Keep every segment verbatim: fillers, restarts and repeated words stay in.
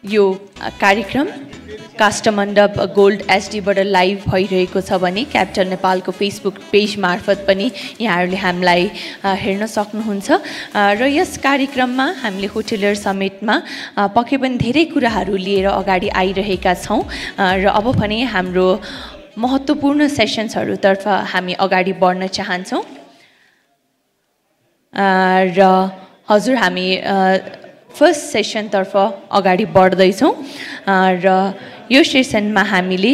यो कार्यक्रम Kasthamandap gold एचडीबाट live भइरहेको छ भने क्यापिटल नेपालको फेसबुक पेज मार्फत पनि यहाँहरूले हामीलाई हेर्न सक्नुहुन्छ र यस कार्यक्रममा हामीले होटेलर समिटमा पक्कै पनि धेरै कुराहरू लिएर अगाडि आइरहेका छौं र अब भने हाम्रो महत्त्वपूर्ण सेसन्सहरुतर्फ हामी अगाडि बढ्न चाहन्छौं र हजुर हामी फर्स्ट सेसन तर्फ अगाडि बढ्दै छौं र यो सेसनमा हामीले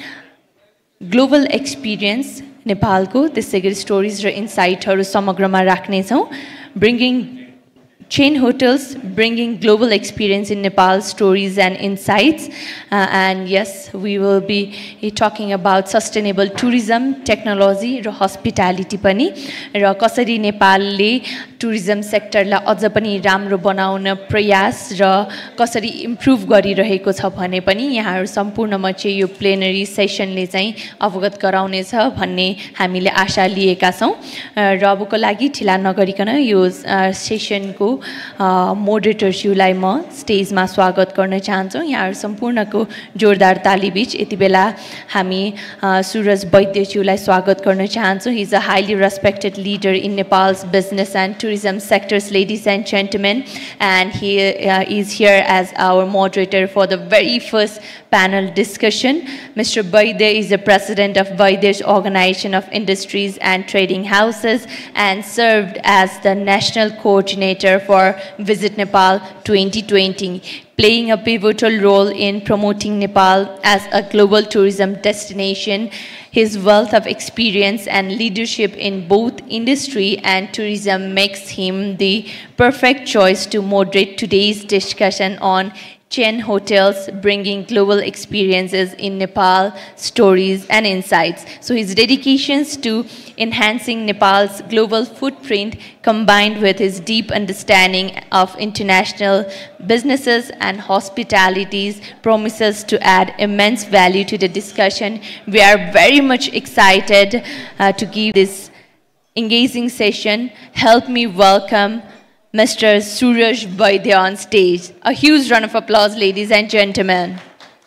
ग्लोबल एक्सपिरियन्स नेपालको त्यसैगरी स्टोरीज र इन्साइटहरु समग्रमा राख्ने छौं ब्रिंगिङ chain hotels bringing global experience in Nepal stories and insights uh, and yes we will be talking about sustainable tourism technology र hospitality पनि र कसरी नेपालले टुरिज्म सेक्टरलाई अझ पनि राम्रो बनाउन प्रयास र कसरी इम्प्रुभ गरिरहेको छ भने पनि यहाँहरु सम्पूर्णमा चाहिँ यो प्लेनरी सेसनले चाहिँ अवगत गराउनेछ भन्ने हामीले आशा लिएका छौं र अबको लागि ढिला नगरिकन यो सेसनको मोडरेटरज्यूलाई म स्टेजमा स्वागत गर्न चाहन्छु यहाँहरु सम्पूर्णको जोरदार तालीबीच यतिबेला हामी सुरज वैद्यज्यूलाई स्वागत गर्न चाहन्छु he is a highly respected leader in Nepal's business and tourism sectors ladies and gentlemen and he uh, is here as our moderator for the very first panel discussion Mister Vaidya is the president of Vaidya's Organization of Industries and Trading Houses and served as the national coordinator for Visit Nepal twenty twenty, playing a pivotal role in promoting Nepal as a global tourism destination. His wealth of experience and leadership in both industry and tourism makes him the perfect choice to moderate today's discussion on chain hotels bringing global experiences in Nepal, stories and insights. So his dedications to enhancing Nepal's global footprint combined with his deep understanding of international businesses and hospitalities promises to add immense value to the discussion. We are very much excited uh, to give this engaging session. Help me welcome Mister Suraj Vaidya on stage. A huge round of applause, ladies and gentlemen.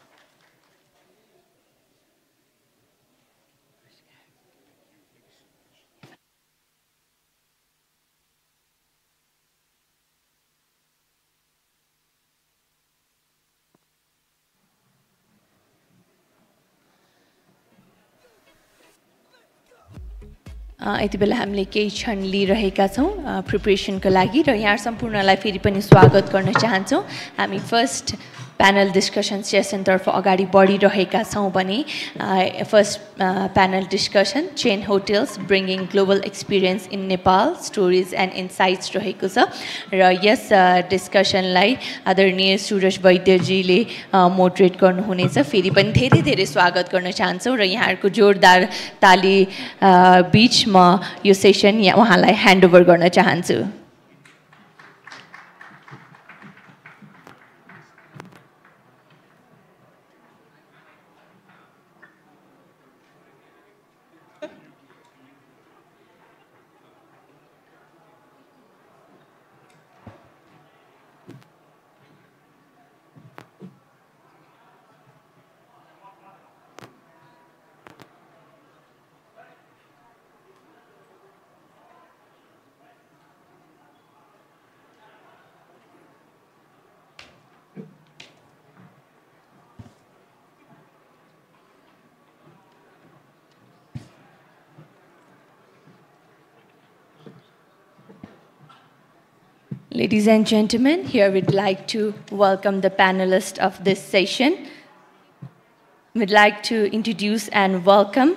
यति बेला हामीले केही क्षण लिइरहेका छौं प्रिपरेसनको लागि र यहाँ सम्पूर्णलाई फेरि पनि स्वागत गर्न चाहन्छौं हामी फर्स्ट प्यानल डिस्कसन सेसन तर्फ अगाडि बढिरहेका छौं भने first panel discussion chain hotels bringing global experience in Nepal stories and insights रहेको छ र यस डिस्कसनलाई आदरणीय सुरज वैद्यजीले मोडरेट गर्नुहुनेछ फेरि पनि धेरै धेरै स्वागत गर्न चाहन्छौं र यहाँहरुको जोरदार ताली बीच म यो सेसन उहाँलाई ह्यान्डओभर गर्न चाहन्छु Ladies and gentlemen, here we'd like to welcome the panelists of this session. We'd like to introduce and welcome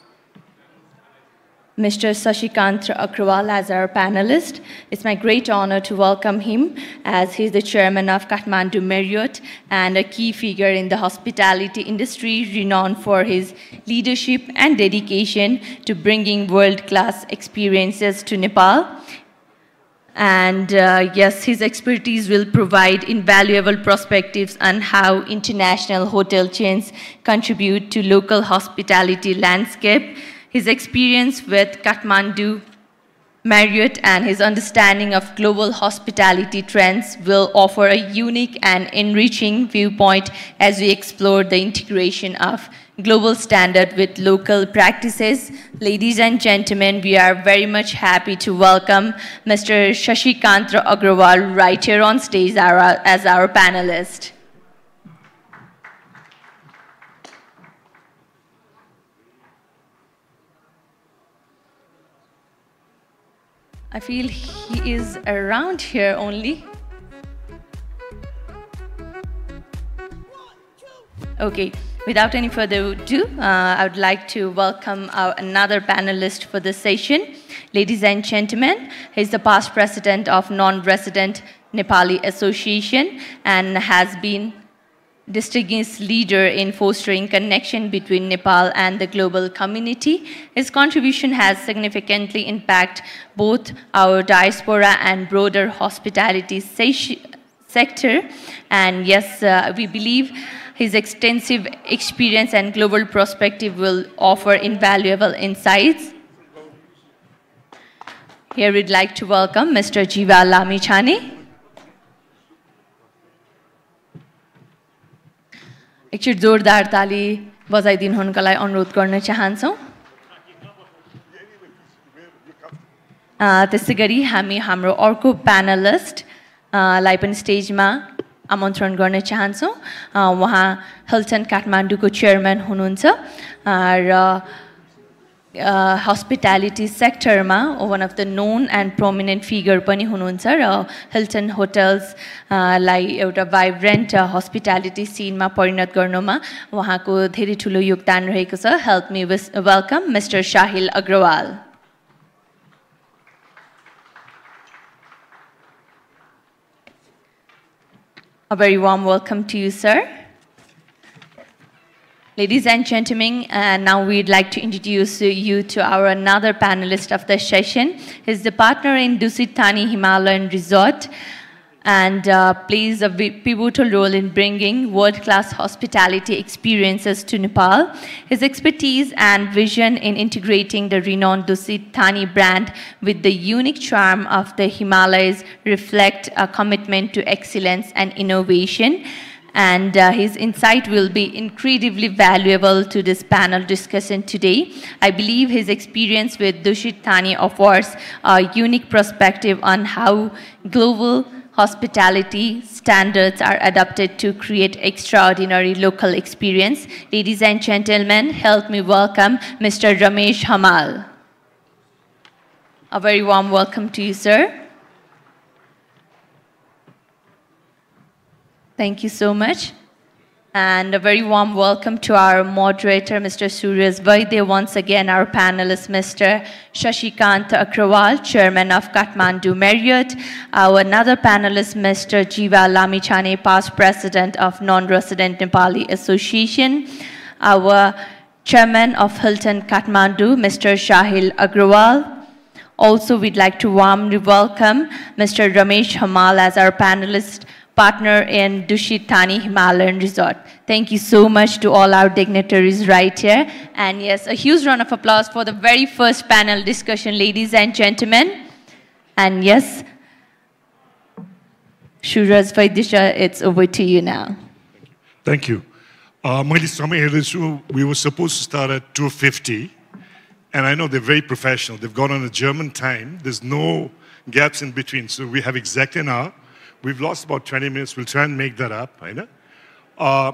Mister Sashikant Agrawal as our panelist. It's my great honor to welcome him as he's the chairman of Kathmandu Marriott and a key figure in the hospitality industry renowned for his leadership and dedication to bringing world-class experiences to Nepal. And uh, yes, his expertise will provide invaluable perspectives on how international hotel chains contribute to local hospitality landscape. His experience with Kathmandu Marriott and his understanding of global hospitality trends will offer a unique and enriching viewpoint as we explore the integration of global standard with local practices. Ladies and gentlemen, we are very much happy to welcome Mister Shashikant Agrawal right here on stage as our panelist. I feel he is around here only. Okay, without any further ado, uh, I would like to welcome our another panelist for this session. Ladies and gentlemen, he's the past president of Non-Resident Nepali Association and has been distinguished leader in fostering connection between Nepal and the global community. His contribution has significantly impacted both our diaspora and broader hospitality sector. And yes, uh, we believe his extensive experience and global perspective will offer invaluable insights. Here we'd like to welcome Mister Jiva Lamichhane. एकचोटि जोरदार ताली बजाइदिनुहुनका लागि अनुरोध गर्न चाहन्छौं। त्यसैगरी हामी हाम्रो अर्को प्यानलिस्ट लाई पनि स्टेजमा आमन्त्रण गर्न चाहन्छौं। उहाँ हिल्टन काठमाडौँको चेयरम्यान हुनुहुन्छ र hospitality sector ma one of the known and prominent figure pani hununcha ra Hilton hotels lai euta vibrant hospitality scene ma parinat garnuma wahako धेरै ठूलो योगदान रहेको छ. Help me welcome Mister Shahil Agrawal. A very warm welcome to you, sir. Ladies and gentlemen, uh, now we'd like to introduce you to our another panelist of the session. He's the partner in Dusit Thani Himalayan Resort and uh, plays a pivotal role in bringing world-class hospitality experiences to Nepal. His expertise and vision in integrating the renowned Dusit Thani brand with the unique charm of the Himalayas reflect a commitment to excellence and innovation. And uh, his insight will be incredibly valuable to this panel discussion today. I believe his experience with Dusit Thani offers a unique perspective on how global hospitality standards are adapted to create extraordinary local experience. Ladies and gentlemen, help me welcome Mister Ramesh Hamal. A very warm welcome to you, sir. Thank you so much. And a very warm welcome to our moderator, Mister Suryas Vaidya, once again our panelist, Mister Shashikant Agrawal, Chairman of Kathmandu Marriott, our another panelist, Mister Jiva Lamichhane, past President of Non-Resident Nepali Association, our Chairman of Hilton Kathmandu, Mister Shahil Agrawal. Also, we'd like to warmly welcome Mister Ramesh Hamal as our panelist, partner in Dusit Thani Himalayan Resort. Thank you so much to all our dignitaries right here. And yes, a huge round of applause for the very first panel discussion, ladies and gentlemen. And yes, Suryas Vaidya, it's over to you now. Thank you. Uh, we were supposed to start at two fifty, and I know they're very professional. They've gone on a German time. There's no gaps in between, so we have exactly an hour. We've lost about twenty minutes. We'll try and make that up. I know. Uh,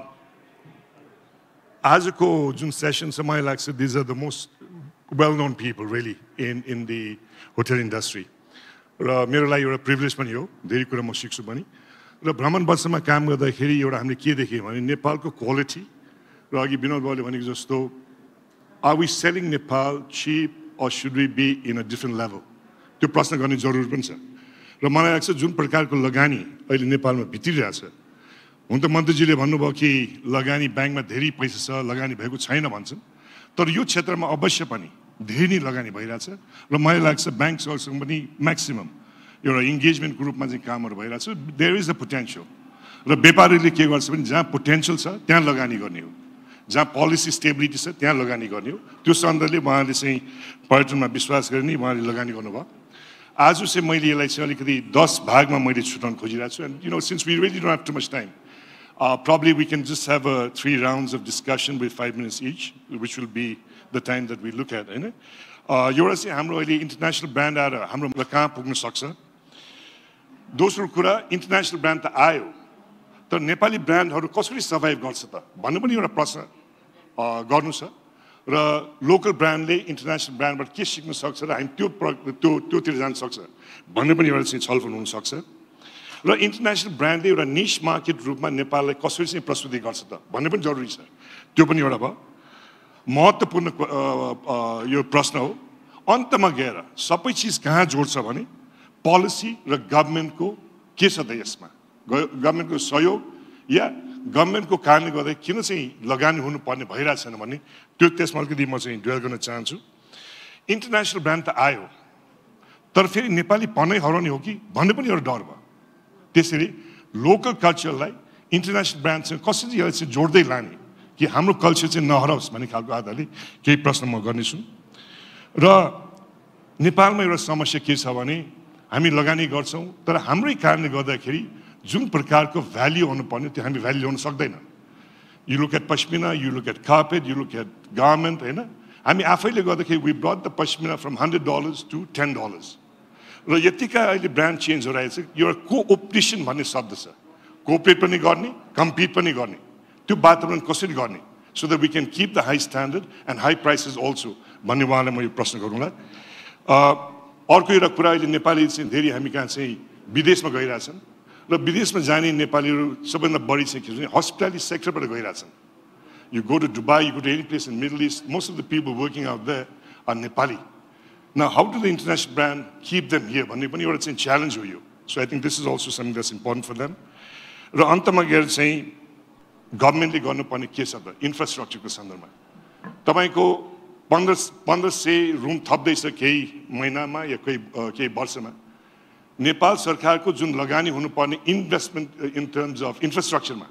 Azuko Jun session, Samay Laksa, these are the most well-known people, really, in, in the hotel industry. Mero lai euta privilege pani ho, धेरै कुरा म सिक्छु पनि. र भ्रमण बसमा काम गर्दाखेरि एउटा हामीले के देख्यौँ भने नेपालको क्वालिटी र अघि विनोद बाबुले भनेको जस्तो are we selling Nepal cheap or should we be in a different level? त्यो प्रश्न गर्ने जरुरत पनि छ. र मलाई लाग्छ जुन प्रकारको लगानी अहिले नेपालमा भित्रिरहेछ हुन त मन्त्रीजीले भन्नुभयो कि लगानी बैंकमा धेरै पैसा छ लगानी भएको छैन भन्छन् तर यो क्षेत्रमा अवश्य पनि धेरै नै लगानी भइरहेछ र मलाई लाग्छ बैंकसँग पनि म्याक्सिमम एउटा इन्गेजमेन्टको रूपमा चाहिँ कामहरू भइरहेछ. देयर इज अ पोटेन्शियल र व्यापारीले के गर्छ भने जहाँ पोटेन्शियल छ त्यहाँ लगानी गर्ने हो, जहाँ पोलिसी स्टेबिलिटी छ त्यहाँ लगानी गर्ने हो. त्यो सन्दर्भले उहाँले चाहिँ पर्यटनमा विश्वास गर्ने उहाँले लगानी गर्नुभयो. आज चाहिँ मैले यसलाई चाहिँ अलिकति दस भागमा मैले छुटाउन खोजिरहेको छु and you know since we really don't have too much time probably we can just have a three rounds of discussion with five minutes each, which will be the time that we look at. You know, एउटा चाहिँ हाम्रो अहिले international brand आएर हाम्रो कहाँ पुग्न सक्छ दोस्रो कुरा इन्टरनेसनल ब्रान्ड त आयो तर नेपाली ब्रान्डहरू कसरी सर्भाइभ गर्छ त भन्ने पनि एउटा प्रश्न गर्नु छ र लोकल ब्रान्डले इन्टरनेसनल ब्रान्डबाट के सिक्न सक्छ र हामी त्यो त्यो त्योतिर जान सक्छ भन्ने पनि एउटा चाहिँ छलफल हुन सक्छ र इन्टरनेसनल ब्रान्डले एउटा निश मार्केट रूपमा नेपाललाई कसरी चाहिँ प्रस्तुति गर्छ त भन्ने पनि जरुरी छ त्यो पनि एउटा भयो महत्त्वपूर्ण यो प्रश्न हो अन्तमा गएर सबै चिज कहाँ जोड्छ भने पोलिसी र गभर्नमेन्टको के छ त यसमा गभर्नमेन्टको सहयोग या गभर्नमेन्टको कारणले गर्दा किन चाहिँ लगानी हुनुपर्ने भइरहेको छैन भन्ने त्यो त्यसमा अलिकति म चाहिँ ड्वेल गर्न चाहन्छु इन्टरनेसनल ब्रान्ड त आयो तर फेरि नेपाली पनै हराउने हो कि भन्ने पनि एउटा डर भयो त्यसरी लोकल कल्चरलाई इन्टरनेसनल ब्रान्डसँग कसरी यसलाई चाहिँ जोड्दै लाने कि हाम्रो कल्चर चाहिँ नहराओस् भन्ने खालको आधारले केही प्रश्न म गर्नेछु र नेपालमा एउटा समस्या के छ भने हामी लगानी गर्छौँ तर हाम्रै कारणले गर्दाखेरि जुन प्रकारको भ्याल्यु हुनुपर्ने त्यो हामी भ्याल्यु ल्याउन सक्दैन you look at pashmina you look at carpet you look at garment होइन हामी आफैले गर्दाखेरि we brought the pashmina from hundred dollars to ten dollars र यतिका अहिले ब्रान्ड चेन्ज भइरहेको छ एउटा कोअपरेसन भन्ने शब्द छ कोअपरेट पनि गर्ने कम्पिट पनि गर्ने त्यो वातावरण कसरी गर्ने so that we can keep the high standard and high prices also भन्ने उहाँलाई म यो प्रश्न गरौँला अर्को एउटा कुरा अहिले नेपाली चाहिँ धेरै हामी कहाँ चाहिँ विदेशमा गइरहेछन् र विदेशमा जाने नेपालीहरू सबैभन्दा बढी चाहिँ के भन्छ हस्पिटालिटी सेक्टरबाट गइरहेछन् you go to Dubai you go to any place in Middle East most of the people working out there are Nepali Now, how do the international brand keep them here? भन्ने पनि एउटा चाहिँ च्यालेन्ज हो यो so I think this is also something that's important for them र अन्तमा गएर चाहिँ गभर्मेन्टले गर्नुपर्ने के छ त इन्फ्रास्ट्रक्चरको सन्दर्भमा तपाईँको पन्ध्र पन्ध्र सय रुम थप्दैछ केही महिनामा या केही केही वर्षमा नेपाल सरकारको जुन लगानी हुनुपर्ने इन्भेस्टमेन्ट इन टर्म्स अफ इन्फ्रास्ट्रक्चरमा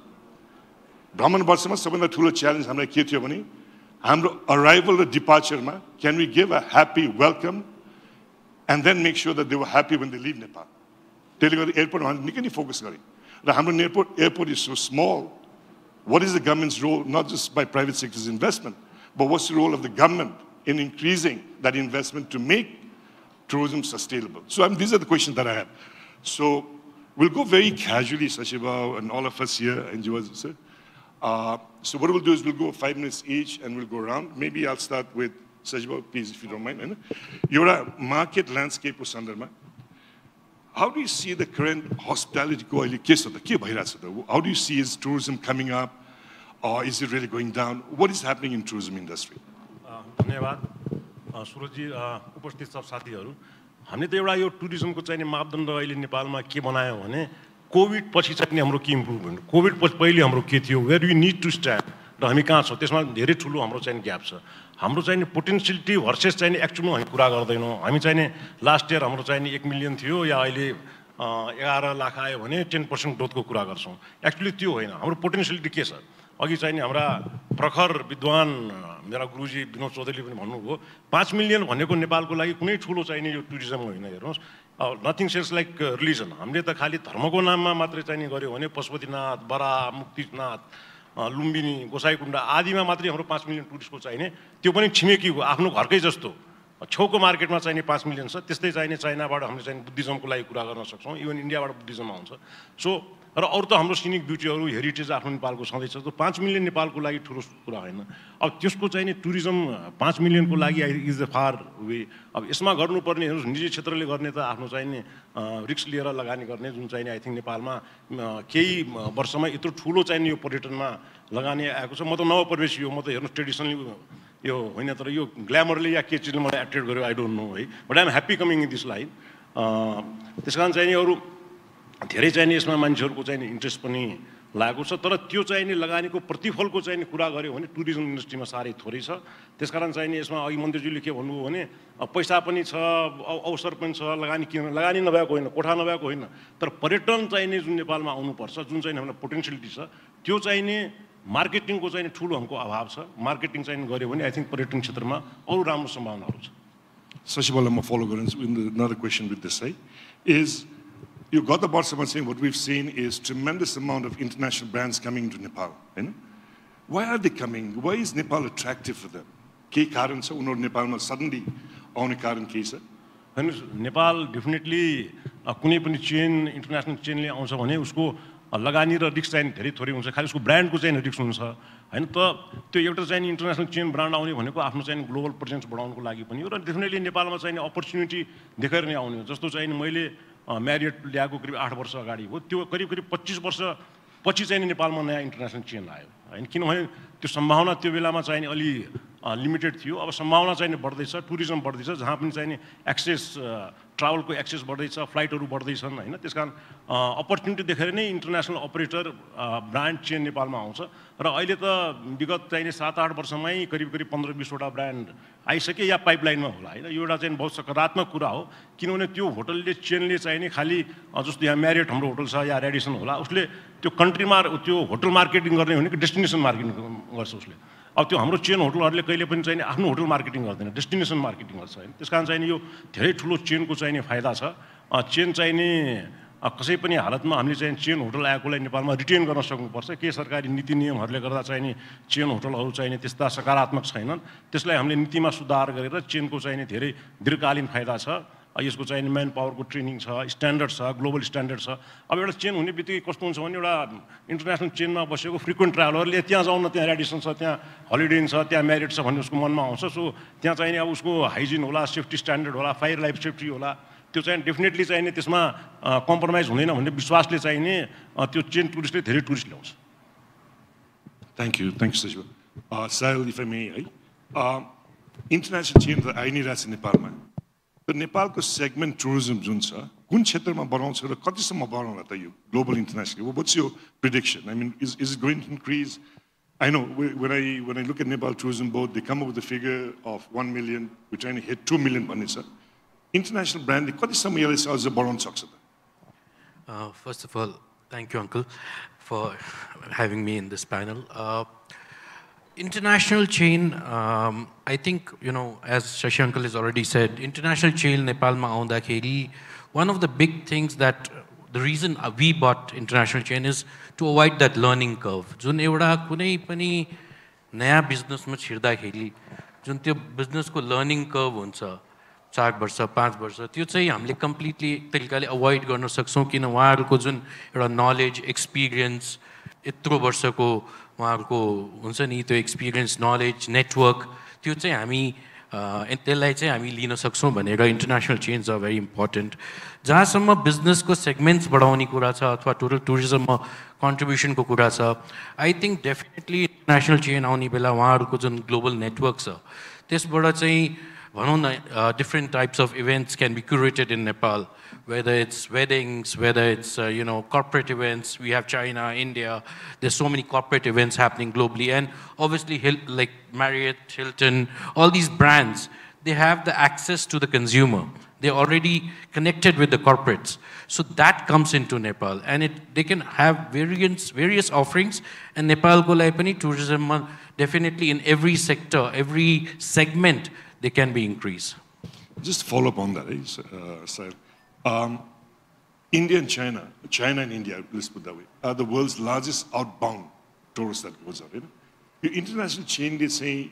भ्रमण वर्षमा सबैभन्दा ठुलो च्यालेन्ज हामीलाई के थियो भने हाम्रो अराइभल र डिपार्चरमा can we give a happy welcome and then make sure that they were happy when they leave Nepal त्यसले गर्दा एयरपोर्टमा हामीले निकै नै फोकस गरेँ र हाम्रो airport airport is so small what is the government's role not just by private sectors investment but what's the role of the government in increasing that investment to make tourism sustainable? So I mean, these are the questions that I have. So we'll go very casually, Sashiba and all of us here, and you sir. Uh, so what we'll do is we'll go five minutes each and we'll go around. Maybe I'll start with Sashiba, please, if you don't mind. You're a market landscape or Sandarma. How do you see the current hospitality go? How do you see is tourism coming up, or is it really going down? What is happening in tourism industry? धन्यवाद सुरजी उपस्थित सब साथीहरू हामीले त एउटा यो टुरिज्मको चाहिने मापदण्ड अहिले नेपालमा के बनायो भने कोभिड पछि चाहिँ हाम्रो के इम्प्रुभमेन्ट कोभिड पछि पहिले हाम्रो के थियो where we need to stand र हामी कहाँ छौँ त्यसमा धेरै ठुलो हाम्रो चाहिँ ग्याप छ हाम्रो चाहिँ पोटेन्सियलिटी भर्सेस चाहिँ एक्चुअलमा हामी कुरा गर्दैनौँ हामी चाहिँ लास्ट इयर हाम्रो चाहिँ एक मिलियन थियो या अहिले एघार लाख आयो भने टेन पर्सेन्ट ग्रोथको कुरा गर्छौँ एक्चुअली त्यो होइन हाम्रो पोटेन्सियलिटी के छ अघि चाहिँ हाम्रा प्रखर विद्वान मेरा गुरुजी विनोद चौधरीले पनि भन्नुभयो पाँच मिलियन भनेको नेपालको लागि कुनै ठुलो चाहिने यो टुरिज्म होइन हेर्नुहोस् नथिङ सेल्स लाइक रिलिजन हामीले त खालि धर्मको नाममा मात्रै चाहिने गऱ्यो भने पशुपतिनाथ बरा मुक्तिनाथ लुम्बिनी गोसाइकुण्ड आदिमा मात्रै हाम्रो पाँच मिलियन टुरिस्टको चाहिने त्यो पनि छिमेकीको आफ्नो घरकै जस्तो छेउको मार्केटमा चाहिने पाँच मिलियन छ त्यस्तै चाहिने चाइनाबाट हामीले चाहिँ बुद्धिज्मको लागि कुरा गर्न सक्छौँ इभन इन्डियाबाट बुद्धिज्म आउँछ सो र अरू त हाम्रो सिनिक ब्युटीहरू हेरिटेज आफ्नो नेपालको छँदैछ त्यो पाँच मिलियन नेपालको लागि ठुलो कुरा होइन अब त्यसको चाहिँ नि टुरिज्म पाँच मिलियनको लागि इज द फार वे अब यसमा गर्नुपर्ने हेर्नुहोस् निजी क्षेत्रले गर्ने त आफ्नो चाहिँ नि रिस्क लिएर लगानी गर्ने जुन चाहिँ आई थिङ्क नेपालमा केही वर्षमा यत्रो ठुलो चाहिँ यो पर्यटनमा लगानी आएको छ म त नवप्रवेशी हो म त हेर्नुहोस् ट्रेडिसनली यो होइन तर यो ग्ल्यामरले या के चिजले मलाई एट्र्याक्ट गर्यो आई डोन्ट नो है but I am happy coming in this line त्यस कारण चाहिँ नि अरू धेरै चाहिने यसमा मान्छेहरूको चाहिँ इन्ट्रेस्ट पनि लागेको छ तर त्यो चाहिने लगानीको प्रतिफलको चाहिने कुरा गऱ्यो भने टुरिज्म इन्डस्ट्रीमा साह्रै थोरै छ त्यसकारण चाहिँ यसमा अघि मन्त्रीज्यूले के भन्नुभयो भने पैसा पनि छ अवसर पनि छ लगानी किन लगानी नभएको होइन कोठा नभएको होइन तर पर्यटन चाहिने जुन नेपालमा आउनुपर्छ जुन चाहिँ हाम्रो पोटेन्सियलिटी छ त्यो चाहिने मार्केटिङको चाहिँ ठुलो हमको अभाव छ मार्केटिङ चाहिँ गऱ्यो भने आई थिङ्क पर्यटन क्षेत्रमा अरू राम्रो सम्भावनाहरू छ Sashibala, I'm follow with another question with this, right? Is you got the Barsaman saying what we've seen is tremendous amount of international brands coming to Nepal. You know? Why are they coming? Why is Nepal attractive for them? Ke karan cha unhar Nepal ma suddenly aउने कारण के छ? Nepal definitely कुनै पनि chain international चेनले आउँछ भने उसको लगानी र रिस्क चाहिँ धेरै थोरै हुन्छ, खालि उसको ब्रान्डको चाहिँ रिस्क हुन्छ हैन त। त्यो एउटा चाहिँ इन्टरनेसनल चेन ब्रान्ड आउने भनेको आफ्नो चाहिँ ग्लोबल प्रेजेन्स बढाउनको लागि पनि हो र डेफिनेटली नेपालमा चाहिँ अपर्च्युनिटी देखेर नै आउने हो। जस्तो चाहिँ मैले म्यारियट ल्याएको करिब आठ वर्ष अगाडि हो, त्यो करिब करिब पच्चिस वर्ष पछि चाहिँ नेपालमा नयाँ इन्टरनेसनल चेन आयो हैन, किनभने त्यो सम्भावना त्यो बेलामा चाहिँ अलि लिमिटेड थियो। अब सम्भावना चाहिँ बढ्दैछ, टुरिज्म बढ्दैछ, जहाँ पनि चाहिँ एक्सेस ट्राभलको एक्सेस बढ्दैछ, फ्लाइटहरू बढ्दैछन् हैन। त्यसकारण अपर्च्युनिटी देखेर नै इन्टरनेसनल अपरेटर ब्रान्ड चेन नेपालमा आउँछ र अहिले त विगत चाहिँ सात आठ वर्षमै करिब करिब पन्ध्र बिसवटा ब्रान्ड आइसके या पाइपलाइनमा होला हैन। यो एउटा चाहिँ बहुत सकारात्मक कुरा हो, किनभने त्यो होटलले चेनले चाहिँ नि खालि जस्तो यहाँ म्यारियट हाम्रो होटल छ या रेडिसन होला, उसले त्यो कन्ट्रीमा त्यो होटल मार्केटिङ गर्ने भनेको डेस्टिनेसन मार्केटिङ गर्छ उसले। अब त्यो हाम्रो चेन होटलहरूले कहिले पनि चाहिँ आफ्नो होटल मार्केटिङ गर्दैन, डेस्टिनेसन मार्केटिङ गर्छ हैन। त्यसकारण चाहिँ यो धेरै ठुलो चेनको चाहिँ फाइदा छ। चेन चाहिँ नि कसै पनि हालतमा हामीले चाहिँ चेन होटल आएकोलाई नेपालमा रिटेन गर्न सक्नुपर्छ। के सरकारी नीति नियमहरूले गर्दा चाहिँ नि चेन होटलहरू चाहिँ नि त्यस्ता सकारात्मक छैनन्, त्यसलाई हामीले नीतिमा सुधार गरेर चेनको चाहिँ नि धेरै दीर्घकालीन फाइदा छ। यसको चाहिँ म्यान पावरको ट्रेनिङ छ, स्ट्यान्डर्ड छ, ग्लोबल स्ट्यान्डर्ड छ। अब एउटा चेन हुने बित्तिकै कस्तो हुन्छ भने एउटा इन्टरनेसनल चेनमा बसेको फ्रिक्वेन्ट ट्राभलरले त्यहाँ जाउँ न, त्यहाँ रेडिसन छ, त्यहाँ हलिडे इन छ, त्यहाँ म्यारिट छ भन्ने उसको मनमा आउँछ। सो त्यहाँ चाहिँ अब उसको हाइजिन होला, सेफ्टी स्ट्यान्डर्ड होला, फायर लाइफ सेफ्टी होला, त्यो चाहिँ डेफिनेटली चाहिँ त्यसमा कम्प्रोमाइज हुँदैन भन्ने विश्वासले चाहिँ नि त्यो चेन टुरिस्टले धेरै टुरिस्ट ल्याउँछ। थ्याङ्क यू, थ्याङ्क यू सचिव। साहिल, इफ आई मे है, इन्टरनेसनल चेन त आइ नै रहेछ नेपालमा, तर नेपालको सेगमेन्ट टुरिज्म जुन छ कुन क्षेत्रमा बढाउँछ र कतिसम्म बढाउला त यो global internationally? What's your prediction? I mean is is it going to increase? I know when I when I look at Nepal Tourism Board, they come up with a figure of one million. We're trying to hit two million. International brand, कति समय यसले अझ बढाउन सक्छ त? First of all, thank you, Uncle, for having me in this panel. Uh, international chain, um, I think, you know, as Shashi Uncle has already said, international chain Nepal ma aundakeri, one of the big things that the reason we bought international chain is to avoid that learning curve. Jun euda kunai pani naya business ma छिर्दाखेरि जुन त्यो business को learning curve हुन्छ चार वर्ष पाँच वर्ष त्यो चाहिँ हामीले completely तरिकाले avoid गर्न सक्छौं किन उहाँहरुको जुन एउटा knowledge experience यत्रो वर्षको उहाँहरुको हुन्छ नि त्यो experience knowledge network त्यो चाहिँ हामी त्यसलाई चाहिँ हामी लिन सक्छौं भनेर international chains are very important. जहाँसम्म business को segments बढाउने कुरा छ अथवा total tourism मा contribution को कुरा छ, I think definitely international chain आउने बेला उहाँहरुको जुन global network छ त्यसबाट चाहिँ भनौं न different types of events can be curated in Nepal, whether it's weddings, whether it's uh, you know corporate events. We have China, India. There's so many corporate events happening globally, and obviously like Marriott, Hilton, all these brands, they have the access to the consumer. They're already connected with the corporates. So that comes into Nepal, and it, they can have various, various offerings. And Nepal ko lai pani tourism definitely in every sector, every segment, they can be increased. Just follow up on that, uh, Sahil. Um, India and China, China and India, let's put that way, are the world's largest outbound tourists that goes out. You know? Your international chain, they say,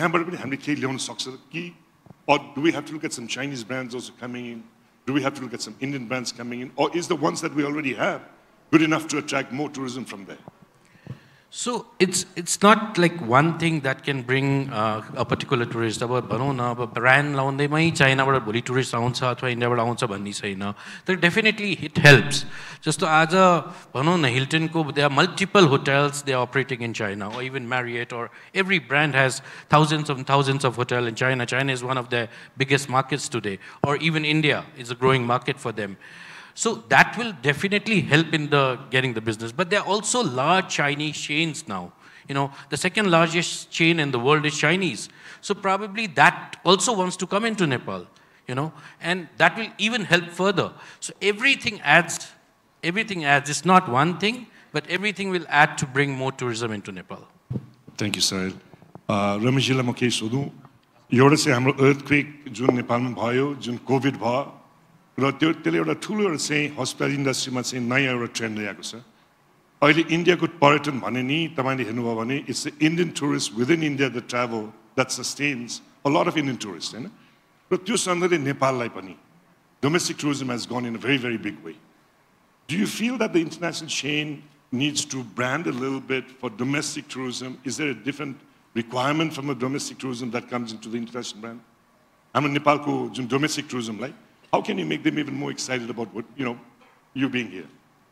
or do we have to look at some Chinese brands also coming in? Do we have to look at some Indian brands coming in? Or is the ones that we already have good enough to attract more tourism from there? So it's it's not like one thing that can bring uh, a particular tourist. About banana, about brand launde mai China bada boli tourist auncha athwa India bada auncha bhanni chaina. So definitely it helps. Just to as a banana Hilton ko there are multiple hotels they are operating in China, or even Marriott, or every brand has thousands and thousands of hotels in China. China is one of their biggest markets today, or even India is a growing market for them. So that will definitely help in the getting the business. But there are also large Chinese chains now. You know, the second largest chain in the world is Chinese. So probably that also wants to come into Nepal, you know, and that will even help further. So everything adds, everything adds. It's not one thing, but everything will add to bring more tourism into Nepal. Thank you, Sahil. Rameshjila Mukesh Sodu, एउटा चाहिँ हाम्रो earthquake जुन नेपालमा भयो जुन covid भयो र त्यो त्यसले एउटा ठुलो एउटा चाहिँ हस्पिटल इन्डस्ट्रीमा चाहिँ नयाँ एउटा ट्रेन्ड ल्याएको छ अहिले इन्डियाको पर्यटन भने नि तपाईँले हेर्नुभयो भने it's the Indian tourist within India the travel that sustains a lot of Indian tourist होइन र त्यो सन्दर्भले नेपाललाई पनि domestic tourism has gone in a very, very big way. Do you feel that the international chain needs to brand a little bit for domestic tourism? Is there a different requirement from the domestic tourism that comes into the international brand? I mean, Nepalko domestic tourism, like, how can you make them even more excited about what, you know, you being here?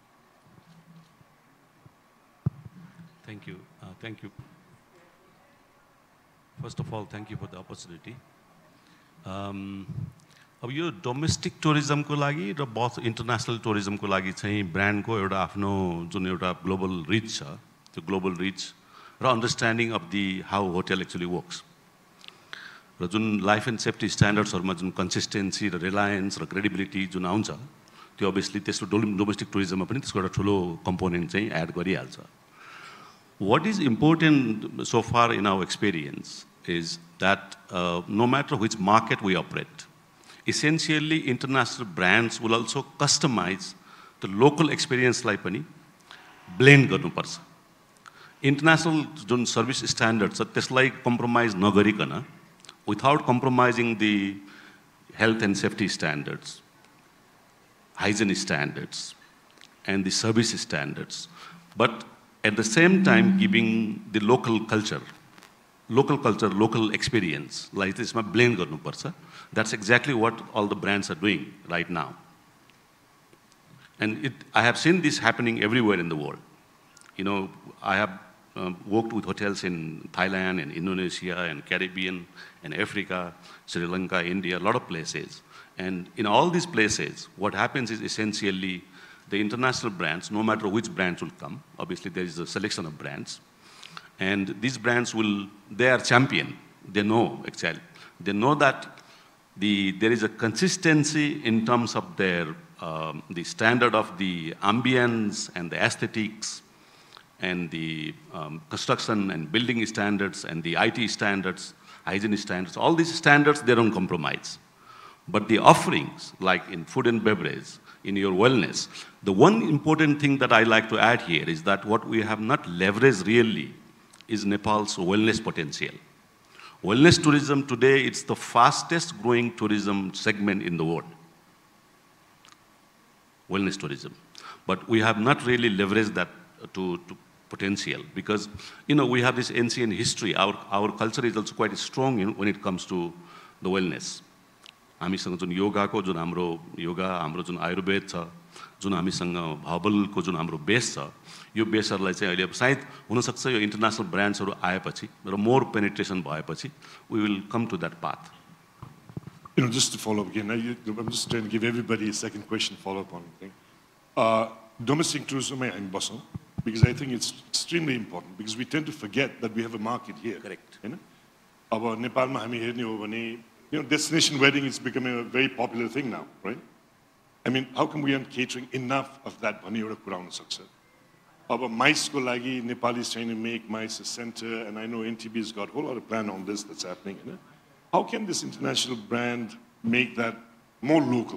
Thank you. Uh, thank you. First of all, thank you for the opportunity. Um, अब यो domestic टुरिज्मको लागि र बहुत international टुरिज्मको लागि चाहिँ ब्रान्डको एउटा आफ्नो जुन एउटा ग्लोबल रिच छ त्यो ग्लोबल रिच र understanding of the how hotel actually works र जुन लाइफ एन्ड सेफ्टी स्ट्यान्डर्ड्सहरूमा जुन कन्सिस्टेन्सी र रिलायन्स र क्रेडिबिलिटी जुन आउँछ त्यो अभियसली त्यसको डोमेस्टिक टुरिज्ममा पनि त्यसको एउटा ठुलो कम्पोनेन्ट चाहिँ एड गरिहाल्छ what is important so far in our experience is that no matter which market we operate essentially international brands will also customize the local experience like pani blend garnu parcha international jun service standards त्यसलाई compromise nagarikana without compromising the health and safety standards hygiene standards and the service standards but at the same time giving the local culture local culture local experience like this ma blend garnu parcha That's exactly what all the brands are doing right now. And it, I have seen this happening everywhere in the world. You know, I have uh, worked with hotels in Thailand and Indonesia and Caribbean and Africa, Sri Lanka, India, a lot of places. And in all these places, what happens is essentially the international brands, no matter which brands will come, obviously there is a selection of brands. And these brands will, they are champion. They know, actually. They know that The, there is a consistency in terms of their, um, the standard of the ambience and the aesthetics and the um, construction and building standards and the I T standards, hygiene standards, all these standards, they don't compromise. But the offerings, like in food and beverage, in your wellness, the one important thing that I like to add here is that what we have not leveraged really is Nepal's wellness potential. Wellness tourism today, it's the fastest growing tourism segment in the world. Wellness tourism. But we have not really leveraged that to, to potential because, you know, we have this ancient history. Our, our culture is also quite strong in, when it comes to the wellness. हामीसँग जुन योगाको जुन हाम्रो योगा हाम्रो जुन आयुर्वेद छ जुन हामीसँग हर्बलको जुन हाम्रो बेस छ यो बेसहरूलाई चाहिँ अहिले सायद हुनसक्छ यो इन्टरनेसनल ब्रान्ड्सहरू आएपछि र मोर पेनिट्रेसन भएपछि we will come to that path You know, just to follow up again, I'm just trying to give everybody a second question follow up on thing. Uh, domestic tourism I'm busing because I think it's extremely important because we tend to forget that we have a market here. Correct. You know? Our Nepal ma hami herni ho bhane you know destination wedding is becoming a very popular thing now, right? I mean, how come we aren't catering enough of that bhane euta kura huna sakcha? Our MICE ko lagi Nepal is trying to make MICE a center and I know N T B has got a whole lot of plan on this that's happening, you know? How can this international brand make that more local?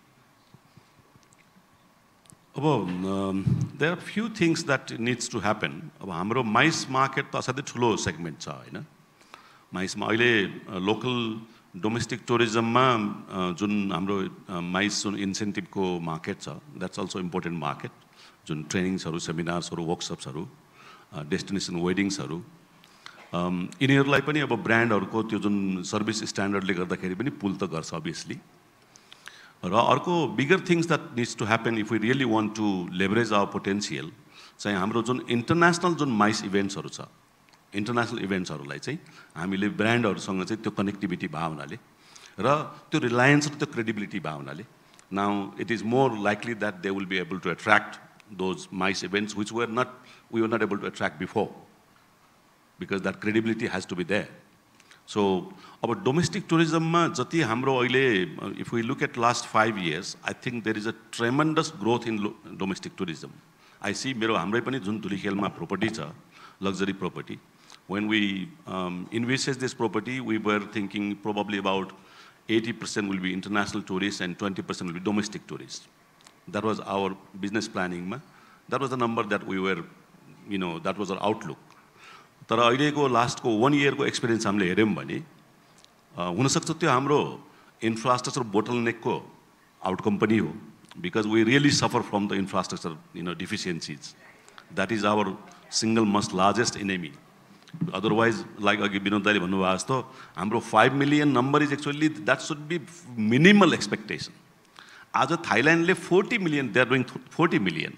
Well, um, there are few things that needs to happen. Our MICE market is a very segment. MICE uh, local domestic tourism, uh, jun hamro uh, MICE incentive ko market, that's also important market. Jun trainings, seminars, workshops, uh, destination weddings. Um, in your life, a brand or service standard pull obviously. Or bigger things that needs to happen if we really want to leverage our potential. Say, hamro international MICE events or international events or like say, hamile brand or song to connectivity bhavnale, ra to reliance to credibility bhavnale. Now it is more likely that they will be able to attract those MICE events which were not we were not able to attract before. Because that credibility has to be there. So, about domestic tourism, if we look at last five years, I think there is a tremendous growth in domestic tourism. I see mero hamrai pani jun Dhulikhelma property cha, luxury property. when we um, envisaged this property, we were thinking probably about eighty percent will be international tourists and twenty percent will be domestic tourists. That was our business planning. Ma. That was the number that we were, you know, that was our outlook. तर अहिलेको लास्टको one year को experience हामीले हेर्यौं भने हुन सक्छ त्यो हाम्रो infrastructure bottleneck को outcome पनि हो, because we really suffer from the infrastructure, you know, deficiencies. That is our single most largest enemy. Otherwise, like अघि विनोद दाइले भन्नुभएको जस्तो हाम्रो five million number is actually, that should be minimal expectation. आज थाइल्यान्डले forty million, they are doing forty million.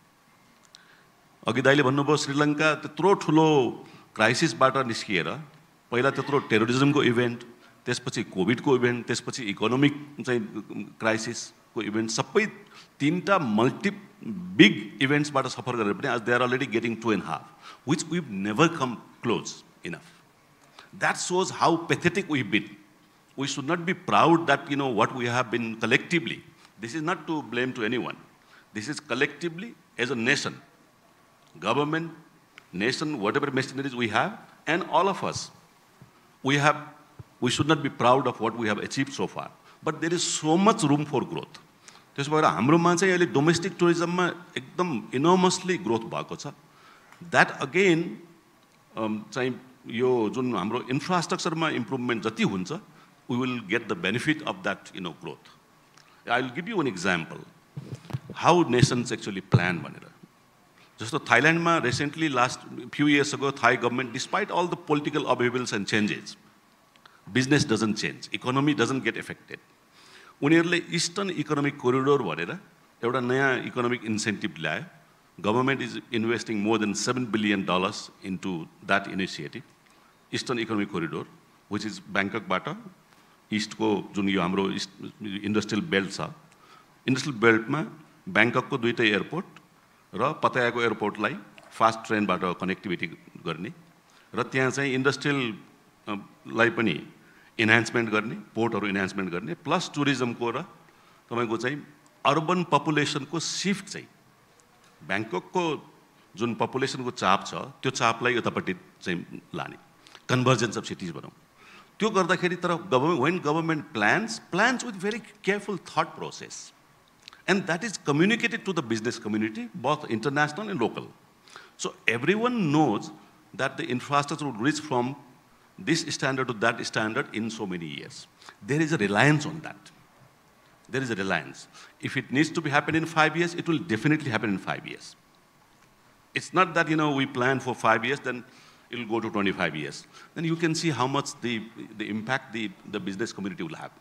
अघि दाइले भन्नुभयो श्रीलङ्का त्यत्रो ठुलो क्राइसिसबाट निस्किएर पहिला त्यत्रो टेरोरिज्मको इभेन्ट, त्यसपछि कोभिडको इभेन्ट, त्यसपछि इकोनोमिक चाहिँ क्राइसिसको इभेन्ट, सबै तीनटा मल्टी बिग इभेन्ट्सबाट सफर गरेर पनि आज they are already getting two and half, which we've never come close enough. That shows how pathetic we've been. We should not be proud that, you know, what we have been collectively. This is not to blame to anyone. This is collectively as a nation, government, nation, whatever machineries we have, and all of us, we have, we should not be proud of what we have achieved so far. But there is so much room for growth. त्यसो भएर हाम्रोमा चाहिँ अहिले domestic टुरिज्ममा एकदम इनोमसली growth भएको छ. That again, चाहिँ यो जुन हाम्रो इन्फ्रास्ट्रक्चरमा इम्प्रुभमेन्ट जति हुन्छ, we will get the benefit of that, you know, growth. I will give you an example how nations actually plan भनेर. जस्तो थाइल्यान्डमा recently last few years ago, Thai government, despite all the political upheavals and changes, business doesn't change, economy doesn't get affected. उनीहरूले Eastern Economic Corridor भनेर एउटा नयाँ economic incentive ल्यायो. Government is investing more than seven billion dollars into that initiative, Eastern Economic Corridor, which is Bangkok bata, East ko jun yo hamro industrial belt sa. Industrial belt ma Bangkok ko duita airport ra Pattaya ko airport lai fast train bata connectivity गर्ने र त्यहाँ चाहिँ industrial लाई पनि enhancement गर्ने, portहरु enhancement गर्ने, plus tourism को र तपाईको चाहिँ urban population को shift चाहिँ Bangkok को जुन population को चाप छ त्यो चापलाई यतापट्टि चाहिँ लाने, convergence of cities भनौं. त्यो गर्दाखेरि तर government, when government plans plans with very careful thought process, and that is communicated to the business community, both international and local. So everyone knows that the infrastructure will reach from this standard to that standard in so many years. There is a reliance on that. There is a reliance. If it needs to be happen in five years, it will definitely happen in five years. It's not that, you know, we plan for five years, then it will go to twenty-five years. Then you can see how much the, the impact the, the business community will have.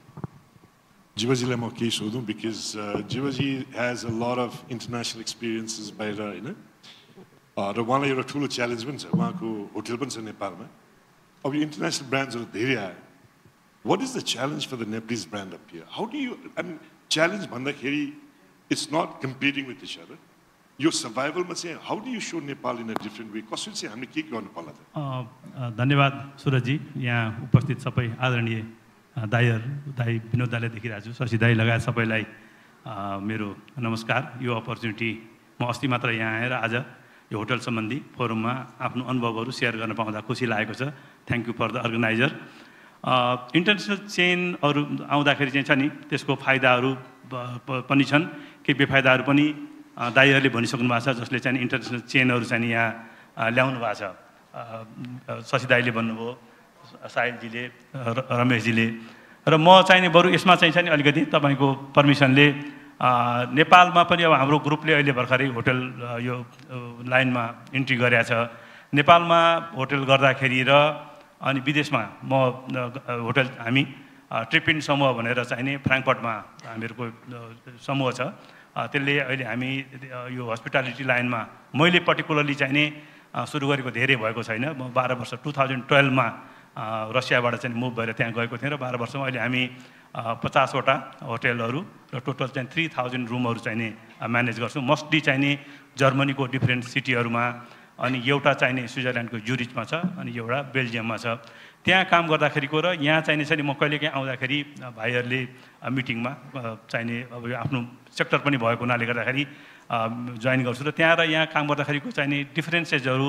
Jivaji lai ma kehi sodhu, because uh, Jivaji has a lot of international experiences by the, you know, र उहाँलाई एउटा ठुलो challenge पनि छ, उहाँको hotel पनि छ नेपालमा. अब यो international brandsहरु धेरै आए. What is the challenge for the Nepalese brand up here? How do you, I mean, challenge भन्दाखेरि it's not competing with each other. Your survival मा चाहिँ how do you show Nepal in a different way? कसरी चाहिँ हामीले के गर्नु पर्ला त? धन्यवाद सुरजजी, यहाँ उपस्थित सबै आदरणीय दाइहरु, दाइ विनोद दाइले देखिरहेछु, शशि दाइ लगायत सबैलाई मेरो नमस्कार. यो अपर्च्युनिटी म अस्ति मात्र यहाँ आएर आज यो होटल सम्बन्धी फोरममा आफ्नो अनुभवहरू शेयर गर्न पाउँदा खुसी लागेको छ. Thank you for the organiser. International चेनहरु आउँदाखेरि चाहिँ छ नि त्यसको फाइदाहरू पनि छन्, केही बेफाइदाहरू पनि दाइहरुले भनिसक्नु भएको छ, जसले चाहिँ इन्टरनेसनल चेनहरु चाहिँ यहाँ ल्याउनु भएको छ. शशि दाइले भन्नुभयो, साहिलजीले, रमेशजीले, र म चाहिँ नि बरु यसमा चाहिँ छ नि अलिकति तपाईको परमिसनले नेपालमा पनि अब हाम्रो ग्रुपले अहिले भर्खरै होटल यो लाइनमा इन्ट्री गरेको छ. नेपालमा होटल गर्दाखेरि र अनि विदेशमा म होटल हामी ट्रिपिन समूह भनेर चाहिँ नि फ्राङ्कफर्टमा हामीहरूको समूह छ, त्यसले अहिले हामी यो हस्पिटालिटी लाइनमा मैले पर्टिकुलरली चाहिँ नि सुरु गरेको धेरै भएको छैन. म बाह्र वर्ष टु थाउजन्ड टुवेल्भमा रसियाबाट चाहिँ मुभ भएर त्यहाँ गएको थिएँ र बाह्र वर्षमा अहिले हामी पचासवटा होटलहरू र टोटल चाहिँ थ्री थाउजन्ड रुमहरू चाहिँ नि म्यानेज गर्छौँ. मोस्टली चाहिँ नि जर्मनीको डिफ्रेन्ट सिटीहरूमा, अनि एउटा चाहिँ नि स्विजरल्यान्डको ज्युरिचमा छ, अनि एउटा बेल्जियममा छ. त्यहाँ काम गर्दाखेरिको र यहाँ चाहिँ नि छ नि म कहिलेकाहीँ आउँदाखेरि भाइहरूले मिटिङमा चाहिँ नि अब यो आफ्नो सेक्टर पनि भएको हुनाले गर्दाखेरि जोइन गर्छु र त्यहाँ र यहाँ काम गर्दाखेरिको चाहिँ नि डिफ्रेन्सेसहरू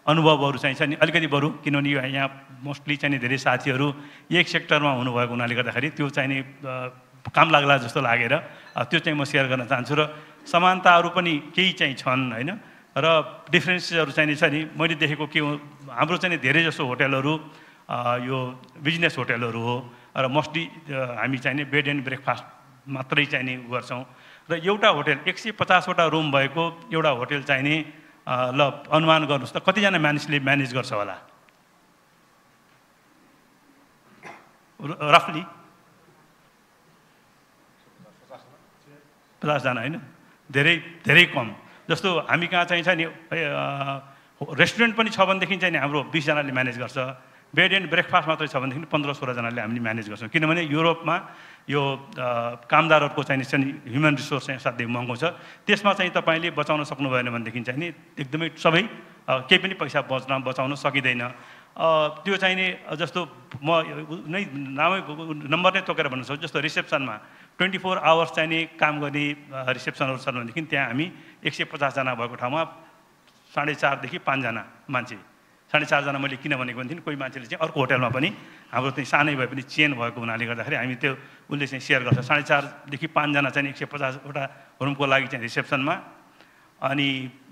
अनुभवहरू चाहिँ छ नि अलिकति बरु, किनभने यो यहाँ मोस्टली चाहिँ धेरै साथीहरू एक सेक्टरमा हुनुभएको हुनाले गर्दाखेरि त्यो चाहिँ नि काम लाग्ला जस्तो लागेर त्यो चाहिँ म सेयर गर्न चाहन्छु। र समानताहरू पनि केही चाहिँ छन् होइन, र डिफ्रेन्सेसहरू चाहिँ नि छ नि मैले देखेको के हो, हाम्रो चाहिँ धेरै जसो होटलहरू यो बिजनेस होटलहरू हो र मोस्टली हामी चाहिँ नि बेड एन्ड ब्रेकफास्ट मात्रै चाहिँ नि गर्छौँ। र एउटा होटल एक सय पचासवटा रुम भएको एउटा होटल चाहिँ नि ल अनुमान गर्नुहोस् त कतिजना मानिसले म्यानेज गर्छ होला रफली? पचासजना होइन, धेरै धेरै कम। जस्तो हामी कहाँ चाहिँ छ नि रेस्टुरेन्ट पनि छ भनेदेखि चाहिँ नि हाम्रो बिसजनाले म्यानेज गर्छ, बेड एन्ड ब्रेकफास्ट मात्रै छ भनेदेखि पन्ध्र सोह्रजनाले हामीले म्यानेज गर्छौँ। किनभने युरोपमा यो कामदारहरूको चाहिँ नि ह्युमन रिसोर्स चाहिँ असाध्यै महँगो छ, त्यसमा चाहिँ तपाईँले बचाउन सक्नु भएन भनेदेखि चाहिँ नि एकदमै सबै केही पनि पैसा बच्न बचाउन सकिँदैन। त्यो चाहिँ नि जस्तो म नै नामै नम्बर नै तोकेर भन्नु सक्छु, जस्तो रिसेप्सनमा ट्वेन्टी फोर आवर्स चाहिँ नि काम गर्ने रिसेप्सनहरू छन् भनेदेखि त्यहाँ हामी एक सय पचासजना भएको ठाउँमा साढे चारदेखि पाँचजना मान्छे, साढे चारजना मैले किन भनेको भनेदेखि कोही मान्छेले चाहिँ अर्को होटलमा पनि हाम्रो चाहिँ सानै भए पनि चेन भएको हुनाले गर्दाखेरि हामी त्यो उसले चाहिँ सेयर गर्छ। साढे चारदेखि पाँचजना चाहिँ एक सय पचासवटा रुमको लागि चाहिँ रिसेप्सनमा, अनि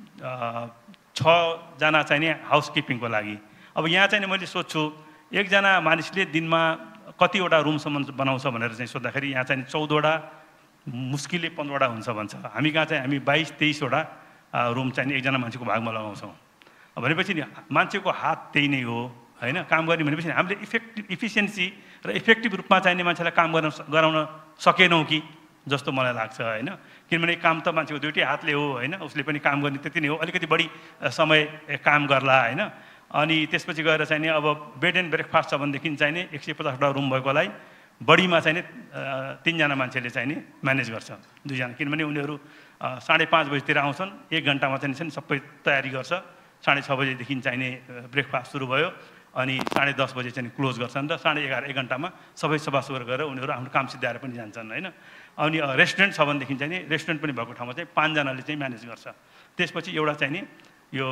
छजना चाहिँ नि हाउसकिपिङको लागि। अब यहाँ चाहिँ मैले सोध्छु एकजना मानिसले दिनमा कतिवटा रुमसम्म बनाउँछ भनेर चाहिँ सोद्धाखेरि यहाँ चाहिँ चौधवटा मुस्किलले पन्ध्रवटा हुन्छ भन्छ। हामी कहाँ चाहिँ हामी बाइस तेइसवटा रुम चाहिँ एकजना मान्छेको भागमा लगाउँछौँ। भनेपछि नि मान्छेको हात त्यही नै हो होइन, काम गर्ने भनेपछि हामीले इफेक्टिभ इफिसियन्सी र इफेक्टिभ रूपमा चाहिने मान्छेलाई काम गर्न गराउन सकेनौँ कि जस्तो मलाई लाग्छ होइन। किनभने काम त मान्छेको दुइटै हातले हो होइन, उसले पनि काम गर्ने त्यति नै हो, अलिकति बढी समय काम गर्ला होइन। अनि त्यसपछि गएर चाहिँ नि अब बेड एन्ड ब्रेकफास्ट छ भनेदेखि चाहिँ नि एक सय पचासवटा रुम भएकोलाई बढीमा चाहिँ नि तिनजना मान्छेले चाहिँ नि म्यानेज गर्छ, दुईजना, किनभने उनीहरू साढे पाँच बजीतिर आउँछन्, एक घन्टामा चाहिँ सबै तयारी गर्छ, साढे छ बजीदेखि चाहिँ नि ब्रेकफास्ट सुरु भयो अनि साढे दस बजे चाहिँ क्लोज गर्छन् र साढे एघार एक घन्टामा सबै सफासुग्घर गरेर उनीहरू आफ्नो काम सिद्ध्याएर पनि जान्छन् होइन। अनि रेस्टुरेन्ट छ भनेदेखि चाहिँ नि रेस्टुरेन्ट पनि भएको ठाउँमा चाहिँ पाँचजनाले चाहिँ म्यानेज गर्छ। त्यसपछि एउटा चाहिँ नि यो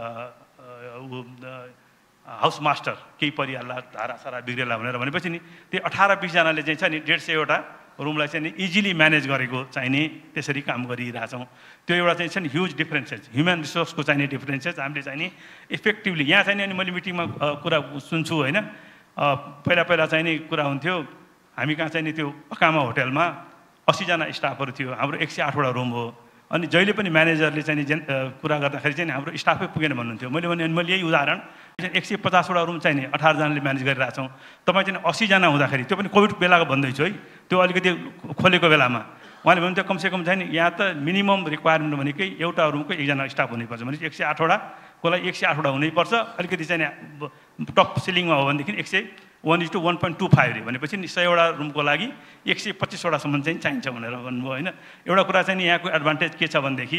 हाउस मास्टर केही परिहाल्ला धारासारा बिग्रेला भनेर भनेपछि नि त्यो अठार बिसजनाले चाहिँ छ नि डेढ सयवटा रुमलाई चाहिँ नि इजिली म्यानेज गरेको चाहिँ नि त्यसरी काम गरिरहेछौँ। त्यो एउटा चाहिँ छ नि ह्युज डिफ्रेन्सेस, ह्युमन रिसोर्सको चाहिँ नि डिफ्रेन्सेस हामीले चाहिँ नि इफेक्टिभली यहाँ चाहिँ नि अनि मैले मिटिङमा कुरा सुन्छु होइन, पहिला पहिला चाहिँ नि कुरा हुन्थ्यो हामी कहाँ चाहिँ नि त्यो अकामा होटलमा अस्सीजना स्टाफहरू थियो, हाम्रो एक सय आठवटा रुम हो, अनि जहिले पनि म्यानेजरले चाहिँ जेन कुरा गर्दाखेरि चाहिँ हाम्रो स्टाफै पुगेन भन्नुहुन्थ्यो। मैले भने मैले यही उदाहरण एक सय पचासवटा रुम चाहिँ नि अठारजनाले म्यानेज गरिरहेछौँ, तपाईँ चाहिँ अस्सीजना हुँदाखेरि त्यो पनि कोभिड बेलाको भन्दैछु है, त्यो अलिकति खोलेको बेलामा उहाँले भन्नुहुन्थ्यो कमसेकम चाहिँ नि यहाँ त मिनिमम रिक्वायरमेन्ट भनेकै एउटा रुमको एकजना स्टाफ हुनैपर्छ, भने एक सय आठवटाको लागि एक सय आठवटा हुनैपर्छ, अलिकति चाहिँ टप सिलिङमा हो भनेदेखि एक सय one is two one point two five रे भनेपछि नि सयवटा रुमको लागि एक सय पच्चिसवटासम्म चाहिँ चाहिन्छ भनेर भन्नुभयो होइन। एउटा कुरा चाहिँ नि यहाँको एडभान्टेज के छ भनेदेखि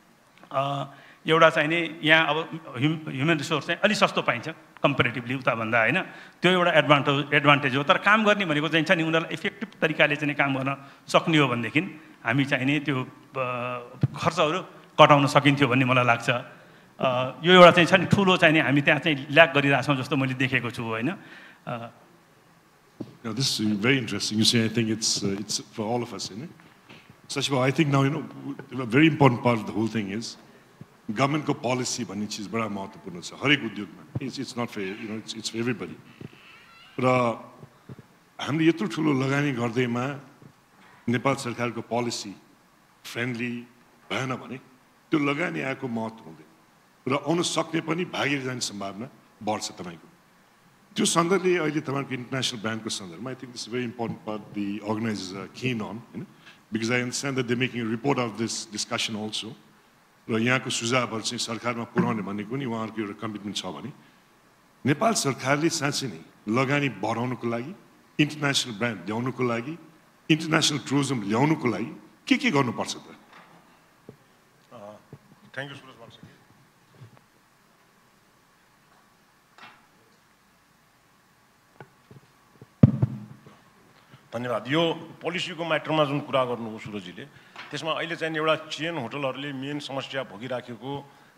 एउटा चाहिँ नि यहाँ अब ह्युम ह्युमन रिसोर्स चाहिँ अलिक सस्तो पाइन्छ कम्पेरिटिभली उताभन्दा होइन, त्यो एउटा एडभान्टेज एडभान्टेज हो। तर काम गर्ने भनेको चाहिँ छ नि उनीहरूलाई इफेक्टिभ तरिकाले चाहिँ काम गर्न सक्ने हो भनेदेखि हामी चाहिँ नि त्यो खर्चहरू कटाउन सकिन्थ्यो भन्ने मलाई लाग्छ। यो एउटा चाहिँ छ नि ठुलो चाहिँ नि हामी त्यहाँ चाहिँ ल्याक गरिरहेछौँ जस्तो मैले देखेको छु होइन। Uh, now, this is very interesting. You see, I think it's uh, it's for all of us, isn't it? Sashba, I think now, you know, a very important part of the whole thing is government ko policy bani cheez bada mahatvapurna cha. Har ek udyog ma. It's it's not for, you know, it's it's for everybody. Ra hamle yatro thulo lagani gardaima Nepal sarkarko policy friendly bhayena bhane त्यो लगानी आएको महत्त्व हुँदैन र आउन सक्ने पनि भागेर जाने सम्भावना बढ्छ तपाईको। त्यो सन्दर्भले अहिले तपाईको इन्टरनेशनल ब्यान्डको सन्दर्भमा I think this is a very important part the organizers are keen on, you know, because I understand that they're making a report of this discussion also. र यहाँको सुझावहरु चाहिँ सरकारमा पुर्याउने भन्ने पनि उहाँहरुको एउटा कमिटमेन्ट छ भने नेपाल सरकारले साँच्चै नै लगानी बढाउनको लागि इन्टरनेशनल ब्रान्ड ल्याउनको लागि इन्टरनेशनल टुरिज्म ल्याउनको लागि के के गर्नुपर्छ त? Thank you, Suraj, once again. धन्यवाद। यो पोलिसीको म्याटरमा जुन कुरा गर्नुभयो सुरजीले त्यसमा अहिले चाहिँ एउटा चेन होटलहरूले मेन समस्या भोगिराखेको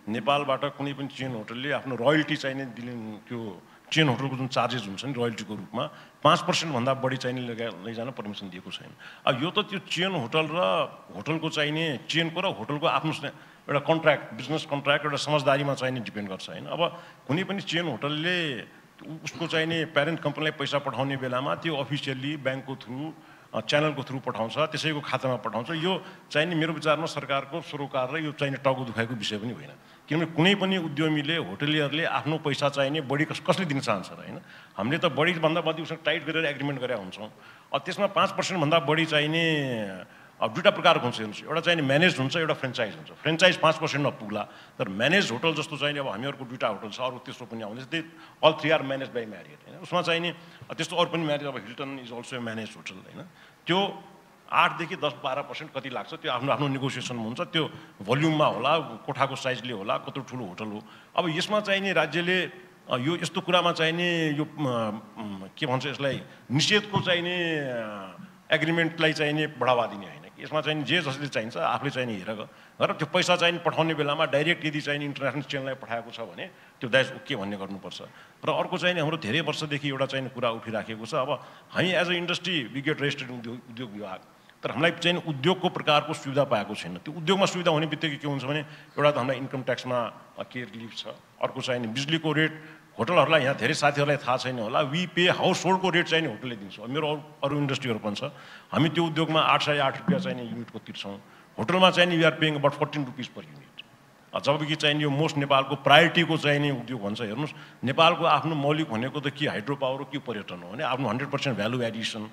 नेपालबाट कुनै पनि चेन होटलले आफ्नो रोयल्टी चाहिने दिने त्यो चेन होटलको जुन चार्जेस हुन्छ नि रोयल्टीको रूपमा पाँच पर्सेन्टभन्दा बढी चाहिने लगा लैजान पर्मिसन दिएको छैन। अब यो त त्यो चेन होटल र होटलको चाहिने चेनको र होटलको आफ्नो एउटा कन्ट्र्याक्ट बिजनेस कन्ट्र्याक्ट एउटा समझदारीमा चाहिने डिपेन्ड गर्छ होइन। अब कुनै पनि चेन होटलले उसको चाहिने प्यारेन्ट कम्पनीलाई पैसा पठाउने बेलामा त्यो अफिसियल्ली ब्याङ्कको थ्रु च्यानलको थ्रु पठाउँछ, त्यसैको खातामा पठाउँछ। यो चाहिने मेरो विचारमा सरकारको सरोकार र यो चाहिने टाउको दुखाइको विषय पनि होइन, किनभने कुनै पनि उद्यमीले होटलियरले आफ्नो पैसा चाहिने बढी कस कसले दिन चाहन्छ र होइन। हामीले त बढीभन्दा बढी उसँग टाइट गरेर एग्रिमेन्ट गरेका हुन्छौँ। अब त्यसमा पाँच पर्सेन्टभन्दा बढी चाहिने अब दुईवटा प्रकारको हुन्छ हेर्नुहोस्, एउटा चाहिने म्यानेज हुन्छ, एउटा फ्रेन्चाइज हुन्छ। फ्रेन्चाइज पाँच पर्सेन्टमा पुग्ला, तर म्यानेज होटल जस्तो चाहिने अब हामीहरूको दुईवटा होटल छ, अरू त्यस्तो पनि आउँदैछ, त्यही all three are manage by Marriott होइन। उसमा चाहिने त्यस्तो अरू पनि म्यारेज, अब Hilton is also a manage hotel होइन। त्यो आठदेखि दस बाह्र पर्सेन्ट कति लाग्छ त्यो आफ्नो आफ्नो नेगोसिएसनमा हुन्छ, त्यो भोल्युममा होला, कोठाको साइजले होला, कत्रो ठुलो होटल हो। अब यसमा चाहिने राज्यले यो यस्तो कुरामा चाहिने यो के भन्छ यसलाई निषेधको चाहिने एग्रिमेन्टलाई चाहिने बढावा दिने होइन। यसमा चाहिँ जे जसले चाहिन्छ आफूले चाहिने हेरेर र त्यो पैसा चाहिँ पठाउने बेलामा डाइरेक्ट यदि चाहिँ इन्टरनेसनल चेनलाई पठाएको छ भने त्यो दाइज ओके भन्ने गर्नुपर्छ। र अर्को चाहिँ हाम्रो धेरै वर्षदेखि एउटा चाहिँ कुरा उठिराखेको छ, अब हामी as a industry we get registered उद्योग उद्योग विभाग, तर हामीलाई चाहिँ उद्योगको प्रकारको सुविधा पाएको छैन। त्यो उद्योगमा सुविधा हुने बित्तिकै के हुन्छ भने एउटा त हामीलाई इन्कम ट्याक्समा के रिलिफ छ, अर्को चाहिँ बिजुलीको रेट होटलहरूलाई यहाँ धेरै साथीहरूलाई थाहा छैन होला, वी पे हाउस होल्डको रेट चाहिँ होटलले दिन्छ। मेरो अरू अरू इन्डस्ट्रीहरू पनि छ, हामी त्यो उद्योगमा आठ सय आठ रुपियाँ चाहिँ युनिटको तिर्छौँ, होटलमा चाहिँ we are paying about fourteen rupees per unit. जबकि चाहिँ यो मोस्ट नेपालको प्रायोरिटीको चाहिने उद्योग भन्छ। हेर्नुहोस् नेपालको आफ्नो मौलिक भनेको त के हाइड्रो पावर हो, के पर्यटन हो भने आफ्नो हन्ड्रेड पर्सेन्ट भ्यालु एडिसन,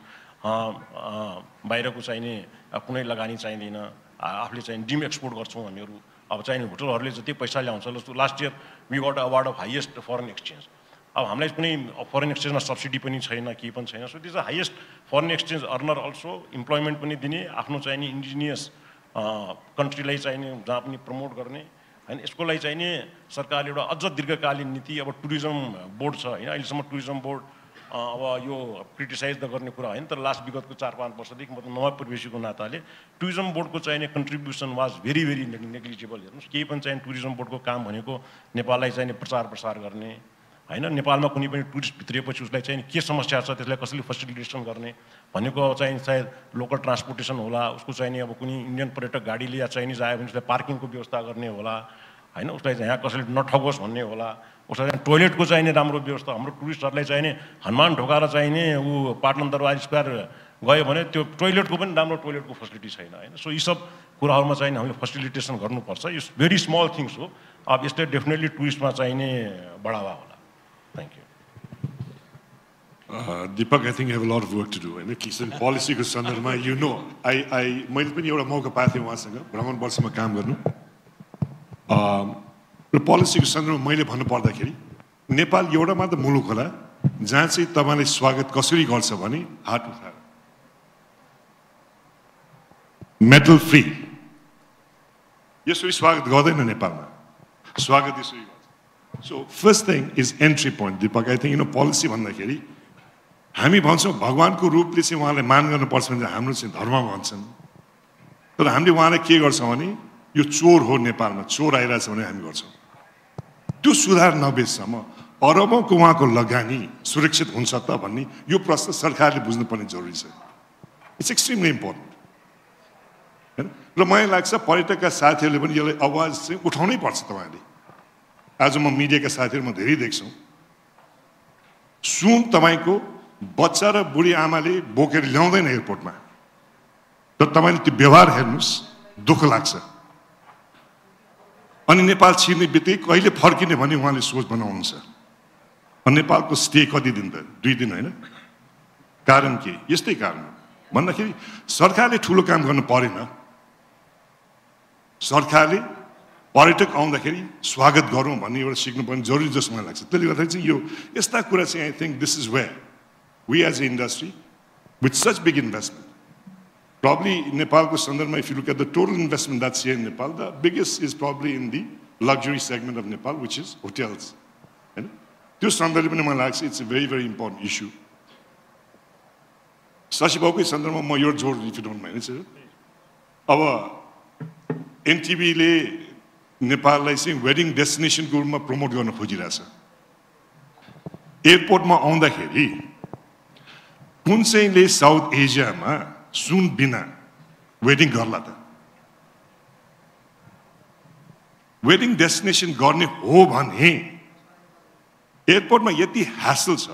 बाहिरको चाहिने कुनै लगानी चाहिँदैन, आफूले चाहिँ डिम एक्सपोर्ट गर्छौँ हामीहरू। अब चाहिने होटलहरूले जति पैसा ल्याउँछ, जस्तो last year we got award of highest foreign exchange. अब हामीलाई कुनै फरेन एक्सचेन्जमा सब्सिडी पनि छैन, केही पनि छैन। So this a highest foreign exchange earner, also employment पनि दिने, आफ्नो चाहिने इन्डिजिनियस कन्ट्रीलाई चाहिने जहाँ पनि प्रमोट गर्ने होइन। यसको लागि चाहिने सरकारले एउटा अझ दीर्घकालीन नीति, अब टुरिज्म बोर्ड छ होइन, अहिलेसम्म टुरिज्म बोर्ड अब यो क्रिटिसाइज नगर्ने कुरा होइन, तर लास्ट विगतको चार पाँच वर्षदेखि मतलब नयाँ प्रवेशीको नाताले टुरिज्म बोर्डको चाहिने contribution was very very negligible. हेर्नुहोस् केही पनि चाहिने टुरिज्म बोर्डको काम भनेको नेपाललाई चाहिने प्रचार प्रसार गर्ने होइन, नेपालमा कुनै पनि टुरिस्ट भित्रिएपछि उसलाई चाहिँ के समस्या छ त्यसलाई कसरी फेसिलिटेसन गर्ने भनेको चाहिँ सायद लोकल ट्रान्सपोर्टेसन होला, उसको चाहिने अब कुनै इन्डियन पर्यटक गाडीले या चाइनिज आयो भने उसलाई पार्किङको व्यवस्था गर्ने होला होइन, उसलाई यहाँ कसैले नठगोस् भन्ने होला, उसलाई टोइलेटको चाहिने राम्रो व्यवस्था। हाम्रो टुरिस्टहरूलाई चाहिने हनुमान ढोकाएर चाहिने ऊ पाटन दरबार स्क्वायर गयो भने त्यो टोइलेटको पनि राम्रो टोइलेटको फेसिलिटी छैन होइन। सो यी सब कुराहरूमा चाहिँ हामीले फेसिलिटेसन गर्नुपर्छ। यो भेरी स्मल थिङ्स हो, अब यसले डेफिनेटली टुरिस्टमा चाहिने बढावा होला। Thank you. Deepak, I think have a lot of work to do होइन, किसिम पोलिसीको सन्दर्भमा यु नो आई आई मैले पनि एउटा मौका पाएको थिएँ उहाँसँग भ्रमण वर्षमा काम गर्नु र पोलिसीको सन्दर्भमा मैले भन्नु पर्दाखेरि नेपाल एउटा मात्र मुलुक होला जहाँ चाहिँ तपाईँले स्वागत कसरी गर्छ भने हात उठाएर मेटल फ्री यसरी स्वागत गर्दैन नेपालमा, स्वागत यसरी गर्छ। So first thing is entry point. Deepak, I think you know policy भन्दाखेरि हामी भन्छौँ भगवान्को रूपले चाहिँ उहाँलाई मान गर्नुपर्छ भने हाम्रो चाहिँ धर्म भन्छन्, तर हामीले उहाँलाई के गर्छौँ भने यो चोर हो, नेपालमा चोर आइरहेछ भने हामी गर्छौँ। त्यो सुधार नबेसम्म अरबौँको उहाँको लगानी सुरक्षित हुन्छ त भन्ने यो प्रश्न सरकारले बुझ्नुपर्ने जरुरी छ। इट्स एक्सट्रिमली इम्पोर्टेन्ट होइन। र मलाई लाग्छ पर्यटकका साथीहरूले पनि यसलाई आवाज चाहिँ उठाउनै पर्छ। तपाईँहरूले आज म मिडियाका साथीहरू म धेरै देख्छौँ, सुन तपाईँको बच्चा र बुढी आमाले बोकेर ल्याउँदैन एयरपोर्टमा, तर तपाईँले त्यो व्यवहार हेर्नुहोस्, दुःख लाग्छ। अनि नेपाल छिर्ने बित्तिकै कहिले फर्किने भन्ने उहाँले सोच बनाउनुहुन्छ। अनि नेपालको स्टे कति दिन त? दुई दिन होइन। कारण के? यस्तै कारण भन्दाखेरि सरकारले ठुलो काम गर्नु परेन, सरकारले पर्यटक आउँदाखेरि स्वागत गरौँ भन्ने एउटा सिक्नुपर्ने जरुरी जस्तो मलाई लाग्छ। त्यसले गर्दाखेरि चाहिँ यो यस्ता कुरा चाहिँ I think this is where we as a industry with such big investment probably Nepalको सन्दर्भमा if you look at the total investment that's here in Nepal, the biggest is probably in the luxury segment of Nepal, which is hotels. होइन त्यो सन्दर्भमा पनि मलाई लाग्छ it's a very very important issue. Shashi बाबुकै सन्दर्भमा म यो जोड if you don't mind. अब एनटिभीले नेपाललाई चाहिँ वेडिङ डेस्टिनेसनको रूपमा प्रमोट गर्न खोजिरहेछ। एयरपोर्टमा आउँदाखेरि कुन चाहिँले साउथ एसियामा सुन बिना वेडिङ गर्ला त? वेडिङ डेस्टिनेसन गर्ने हो भने एयरपोर्टमा यति ह्यासल छ,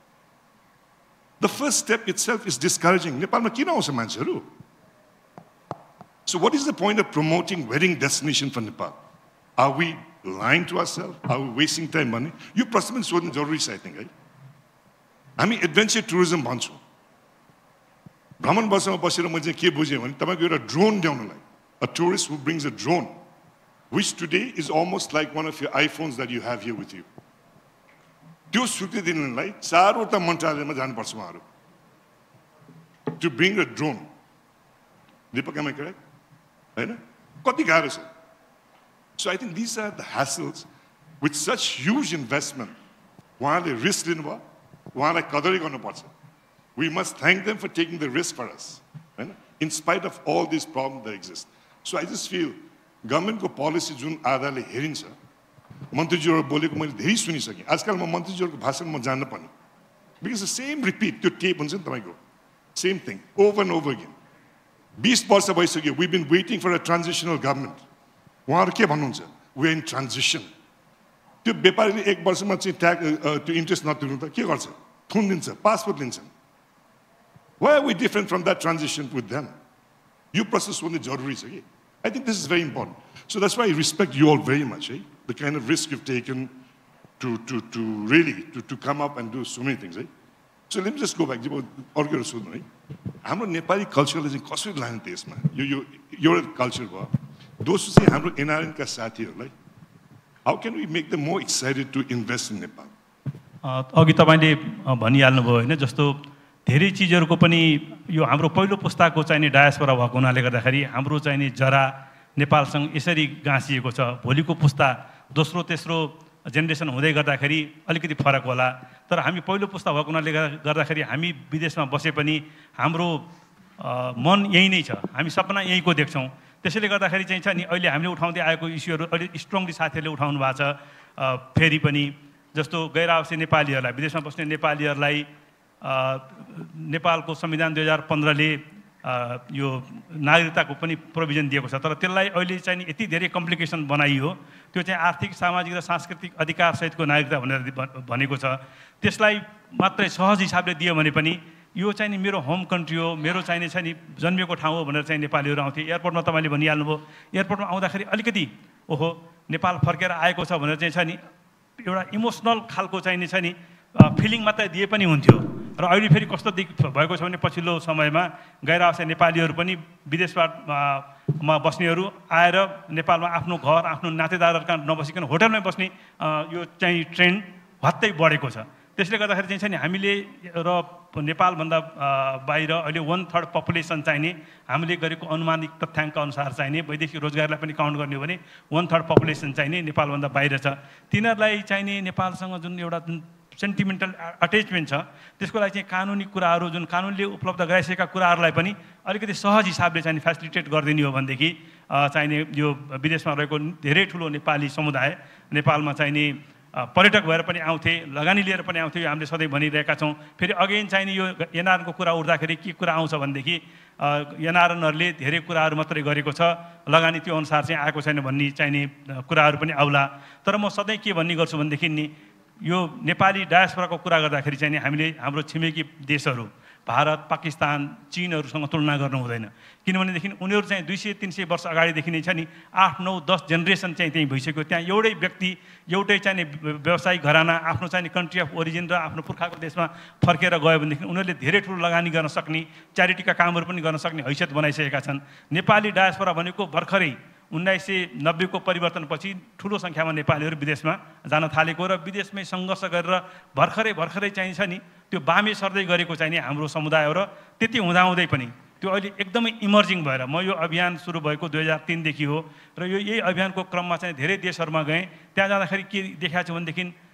the first step itself is discouraging. नेपालमा किन आउँछ मान्छेहरू? So what is the point of promoting wedding destination for Nepal? Are we lying to ourselves? Are we wasting time, money? You प्रश्न सोध्नु जरुरी छ, I think, है। हामी एडभेन्चर टुरिज्म भन्छौँ। भ्रमण बसमा बसेर मैले चाहिँ के बुझेँ भने तपाईको एउटा ड्रोन ल्याउनलाई, a tourist who brings a drone, which today is almost like one of your iPhones that you have here with you. त्यो स्वीकृति दिनलाई चारवटा मन्त्रालयमा जानुपर्छ उहाँहरू to bring a drone. Deepak, am I correct? होइन? कति गाह्रो छ? So I think these are the hassles with such huge investment. उहाँले रिस्क लिनुभयो, उहाँलाई कदरै गर्नुपर्छ. We must thank them for taking the risk for us, होइन? In spite of all these problems that exist. So I just feel गभर्मेन्टको policy जुन आधारले हेरिन्छ, मन्त्रीज्यूहरू बोलेको मैले धेरै सुनिसकेँ। आजकल म मन्त्रीज्यूहरूको भाषण म जान्न पर्ने, because the same repeat, त्यो टेप हुन्छ नि तपाईँको, same thing over and over again. बीस वर्ष भइसक्यो, we've been waiting for a transitional government. उहाँहरू के भन्नुहुन्छ? We're in transition. त्यो व्यापारीले एक वर्षमा चाहिँ ट्याक्स त्यो इन्ट्रेस्ट नतिर्नु त के गर्छ? थुन दिन्छ, पासपोर्ट लिन्छन्. Why are we different from that transition with them? यो प्रोसेस हुने जरुरी छ कि. I think this is very important. So that's why I respect you all very much, eh? The kind of risk you've taken to to to really to to come up and do so many things, eh? So let me just go back. अर्को सोध्नु है, हाम्रो नेपाली कल्चरले चाहिँ कसरी लाने त्यसमा? यो यो एउटा कल्चर भयो। दोस्रो चाहिँ हाम्रो एनआरएन का साथीहरूलाई, how can we make them more excited to invest in Nepal? अघि तपाईले भनिहाल्नु भयो हैन, जस्तो धेरै चीजहरुको पनि यो हाम्रो पहिलो पुस्ताको चाहिने डायस्पोरा भएको हुनाले गर्दाखेरि हाम्रो चाहिने जरा नेपालसँग यसरी गाँसिएको छ। भोलिको पुस्ता दोस्रो तेस्रो जेनेरेसन हुँदै गर्दाखेरि अलिकति फरक होला, तर हामी पहिलो पुस्ता भएको हुनाले गर्दाखेरि हामी विदेशमा बसे पनि हाम्रो मन यही नै छ, हामी सपना यहीको देख्छौँ। त्यसैले गर्दाखेरि चाहिँ छ नि अहिले हामीले उठाउँदै आएको इस्युहरू अलि स्ट्रङली साथीहरूले उठाउनु भएको छ। फेरि पनि जस्तो गैर आवासीय नेपालीहरूलाई, विदेशमा बस्ने नेपालीहरूलाई नेपालको संविधान दुई हजार पन्ध्रले यो नागरिकताको पनि प्रोभिजन दिएको छ, तर त्यसलाई अहिले चाहिँ यति धेरै कम्प्लिकेसन बनाइयो। त्यो चाहिँ आर्थिक सामाजिक र सांस्कृतिक अधिकार सहितको नागरिकता भनेर भनेको छ। त्यसलाई मात्रै सहज हिसाबले दियो भने पनि यो चाहिँ नि मेरो होम कन्ट्री हो, मेरो चाहिने छ नि जन्मेको ठाउँ हो भनेर चाहिँ नेपालीहरू आउँथे। एयरपोर्टमा तपाईँले भनिहाल्नुभयो, एयरपोर्टमा आउँदाखेरि अलिकति ओहो नेपाल फर्केर आएको छ भनेर चाहिँ छ नि एउटा इमोसनल खालको चाहिने छ नि फिलिङ मात्रै दिए पनि हुन्थ्यो। र अहिले फेरि कस्तो भएको छ भने पछिल्लो समयमा गैर आवासीय नेपालीहरू पनि विदेशबाट मा बस्नेहरू आएर नेपालमा आफ्नो घर आफ्नो नातेदारहरूका नबसिकन होटलमै बस्ने यो चाहिँ ट्रेन्ड हत्तै बढेको छ। त्यसले गर्दाखेरि चाहिँ छ नि हामीले र नेपालभन्दा बाहिर अहिले वान थर्ड पपुलेसन चाहिने हामीले गरेको अनुमानित तथ्याङ्क अनुसार चाहिने वैदेशिक रोजगारलाई पनि काउन्ट गर्ने हो भने वान थर्ड पपुलेसन चाहिने नेपालभन्दा बाहिर छ। तिनीहरूलाई चाहिने नेपालसँग जुन एउटा जुन सेन्टिमेन्टल अट्याचमेन्ट छ त्यसको लागि चाहिँ कानुनी कुराहरू जुन कानुनले उपलब्ध गराइसकेका कुराहरूलाई पनि अलिकति सहज हिसाबले चाहिँ फेसिलिटेट गरिदिने हो भनेदेखि चाहिने यो विदेशमा रहेको धेरै ठुलो नेपाली समुदाय नेपालमा चाहिने पर्यटक भएर पनि आउँथे, लगानी लिएर पनि आउँथे। हामीले सधैँ भनिरहेका छौँ। फेरि अगेन चाहिने यो एनआरएनको कुरा उठ्दाखेरि के कुरा आउँछ भनेदेखि एनआरएनहरूले धेरै कुराहरू मात्रै गरेको छ, लगानी त्यो अनुसार चाहिँ आएको छैन भन्ने चाहिने कुराहरू पनि आउला। तर म सधैँ के भन्ने गर्छु भनेदेखि नि यो नेपाली डायस्पोराको कुरा गर्दाखेरि चाहिँ हामीले हाम्रो छिमेकी देशहरू भारत पाकिस्तान चीनहरूसँग तुलना गर्नु हुँदैन, किनभनेदेखि उनीहरू चाहिँ दुई सय तिन सय वर्ष अगाडिदेखि नै छ नि आठ नौ दस जेनेरेसन चाहिँ त्यहीँ भइसक्यो। त्यहाँ एउटै व्यक्ति एउटै चाहिँ व्यावसायिक घराना आफ्नो चाहिँ कन्ट्री अफ ओरिजिन र आफ्नो पुर्खाको देशमा फर्केर गयो भनेदेखि उनीहरूले धेरै ठुलो लगानी गर्न सक्ने च्यारिटीका कामहरू पनि गर्न सक्ने हैसियत बनाइसकेका छन्। नेपाली डायस्पोरा भनेको भर्खरै उन्नाइस सय नब्बेको परिवर्तनपछि ठुलो सङ्ख्यामा नेपालीहरू विदेशमा जान थालेको र विदेशमै सङ्घर्ष गरेर भर्खरै भर्खरै चाहिँ छ नि त्यो बामे सर्दै गरेको चाहिँ नि हाम्रो समुदाय हो। र त्यति हुँदाहुँदै पनि त्यो अहिले एकदमै इमर्जिङ भएर म यो अभियान सुरु भएको दुई हजार तिनदेखि हो र यो यही अभियानको क्रममा चाहिँ धेरै देशहरूमा गएँ। त्यहाँ जाँदाखेरि के देखाएको छु भनेदेखि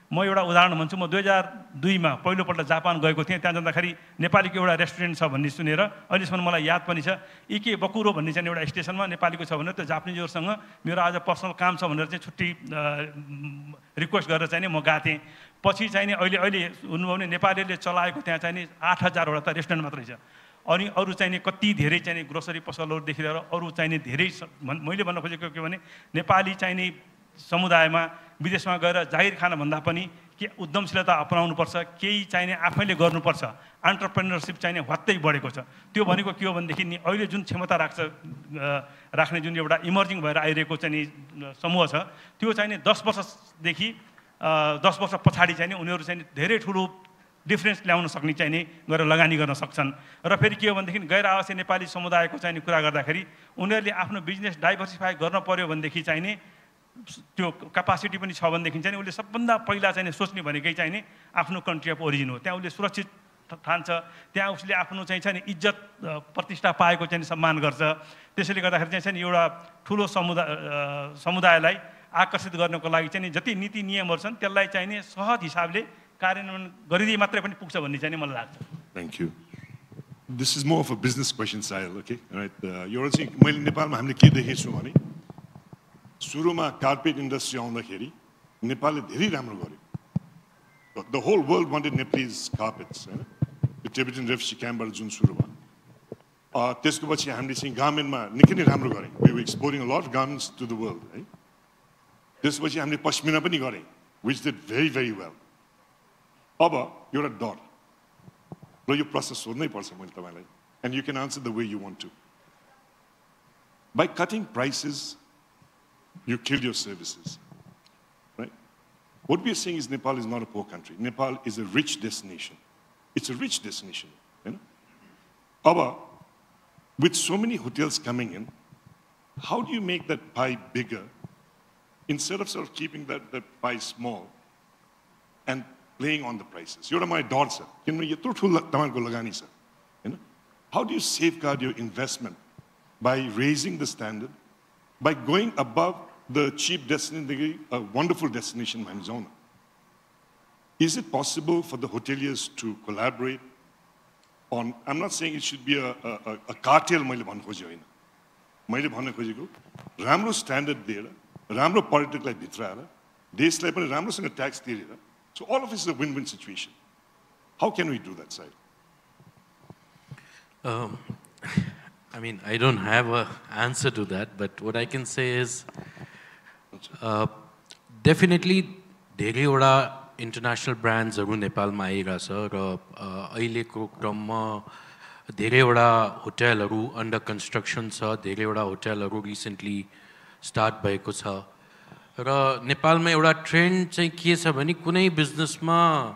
म एउटा उदाहरण भन्छु, म दुई हजार दुईमा पहिलोपल्ट जापान गएको थिएँ। त्यहाँ जाँदाखेरि नेपालीको एउटा रेस्टुरेन्ट छ भन्ने सुनेर अहिलेसम्म मलाई याद पनि छ, इके बकुरो भन्ने चाहिँ एउटा स्टेसनमा नेपालीको छ भनेर त्यो जापानिजहरूसँग मेरो आज पर्सनल काम छ भनेर चाहिँ छुट्टी रिक्वेस्ट गरेर चाहिँ म गएको थिएँ। पछि चाहिँ अहिले अहिले हुनुभयो भने नेपालीले चलाएको त्यहाँ चाहिँ आठ हजारवटा त रेस्टुरेन्ट मात्रै छ। अनि अरू चाहिँ कति धेरै चाहिँ ग्रोसरी पसलहरूदेखि लिएर अरू चाहिँ धेरै मैले भन्न खोजेको के भने नेपाली चाहिँ समुदायमा विदेशमा गएर जाहिर खानभन्दा पनि के उद्यमशीलता अपनाउनुपर्छ, केही चाहिने आफैले गर्नुपर्छ, एन्टरप्रेन्योरसिप चाहिने हत्तै बढेको छ। त्यो भनेको के हो भनेदेखि नि अहिले जुन क्षमता राख्छ राख्ने जुन एउटा इमर्जिङ भएर आइरहेको चाहिँ समूह छ, त्यो चाहिँ दस वर्षदेखि दस वर्ष पछाडि चाहिँ उनीहरू चाहिँ धेरै ठुलो डिफ्रेन्स ल्याउन सक्ने चाहिँ गरेर लगानी गर्न सक्छन्। र फेरि के हो भनेदेखि गैर आवासीय नेपाली समुदायको चाहिँ कुरा गर्दाखेरि उनीहरूले आफ्नो बिजनेस डाइभर्सिफाई गर्न पर्यो भनेदेखि चाहिँ त्यो क्यापासिटी पनि छ भनेदेखि चाहिँ उसले सबभन्दा पहिला चाहिँ सोच्ने भनेकै चाहिँ नि आफ्नो कन्ट्री अफ ओरिजिन हो। त्यहाँ उसले सुरक्षित ठान्छ, त्यहाँ उसले आफ्नो चाहिँ छ नि इज्जत प्रतिष्ठा पाएको चाहिँ सम्मान गर्छ। त्यसैले गर्दाखेरि चाहिँ एउटा ठुलो समुदाय समुदायलाई आकर्षित गर्नको लागि चाहिँ जति नीति नियमहरू छन् त्यसलाई चाहिँ नि सहज हिसाबले कार्यान्वयन गरिदिए मात्रै पनि पुग्छ भन्ने चाहिँ मलाई लाग्छ। Thank you. This is more of a business question साइल, ओके राइट। एउटा चाहिँ मैले नेपालमा हामीले के देखेको छु भने सुरुमा कार्पेट इन्डस्ट्री आउँदाखेरि नेपालले धेरै राम्रो गर्यो। The whole world wanted Nepalese carpets होइन, त्यो टिबेटन रेफ्युजी क्याम्पबाट जुन सुरु भयो। त्यसको पछि हामीले चाहिँ गार्मेन्टमा निकै नै राम्रो गऱ्यौँ, we were exporting a lot of garments to the world है। त्यसपछि हामीले पश्मिना पनि गऱ्यौँ, which did very very well. अब एउटा डर र यो प्रश्न सोध्नै पर्छ मैले तपाईँलाई, and you can answer the way you want to. By cutting prices you killed your services, right? What we are saying is Nepal is not a poor country. Nepal is a rich destination. It's a rich destination, you know? Aba, with so many hotels coming in, how do you make that pie bigger instead of sort of keeping that, that pie small and playing on the prices? You're my daughter, you know? How do you safeguard your investment by raising the standard, by going above the cheap destination, a wonderful destination, Manzona? Is it possible for the hoteliers to collaborate on, I'm not saying it should be a, a, a cartel, Ramro standard there, Ramro political like Bitra, they slap and Ramro a tax theory. So all of this is a win-win situation. How can we do that side? Um, I mean, I don't have an answer to that, but what I can say is uh, definitely धेरै international brands are नेपालमा आइरहेछ र अहिलेको क्रममा धेरैवटा होटलहरू under construction छ, धेरैवटा होटलहरू recently start भएको छ र नेपालमा एउटा ट्रेन्ड चाहिँ के छ भने कुनै बिजनेसमा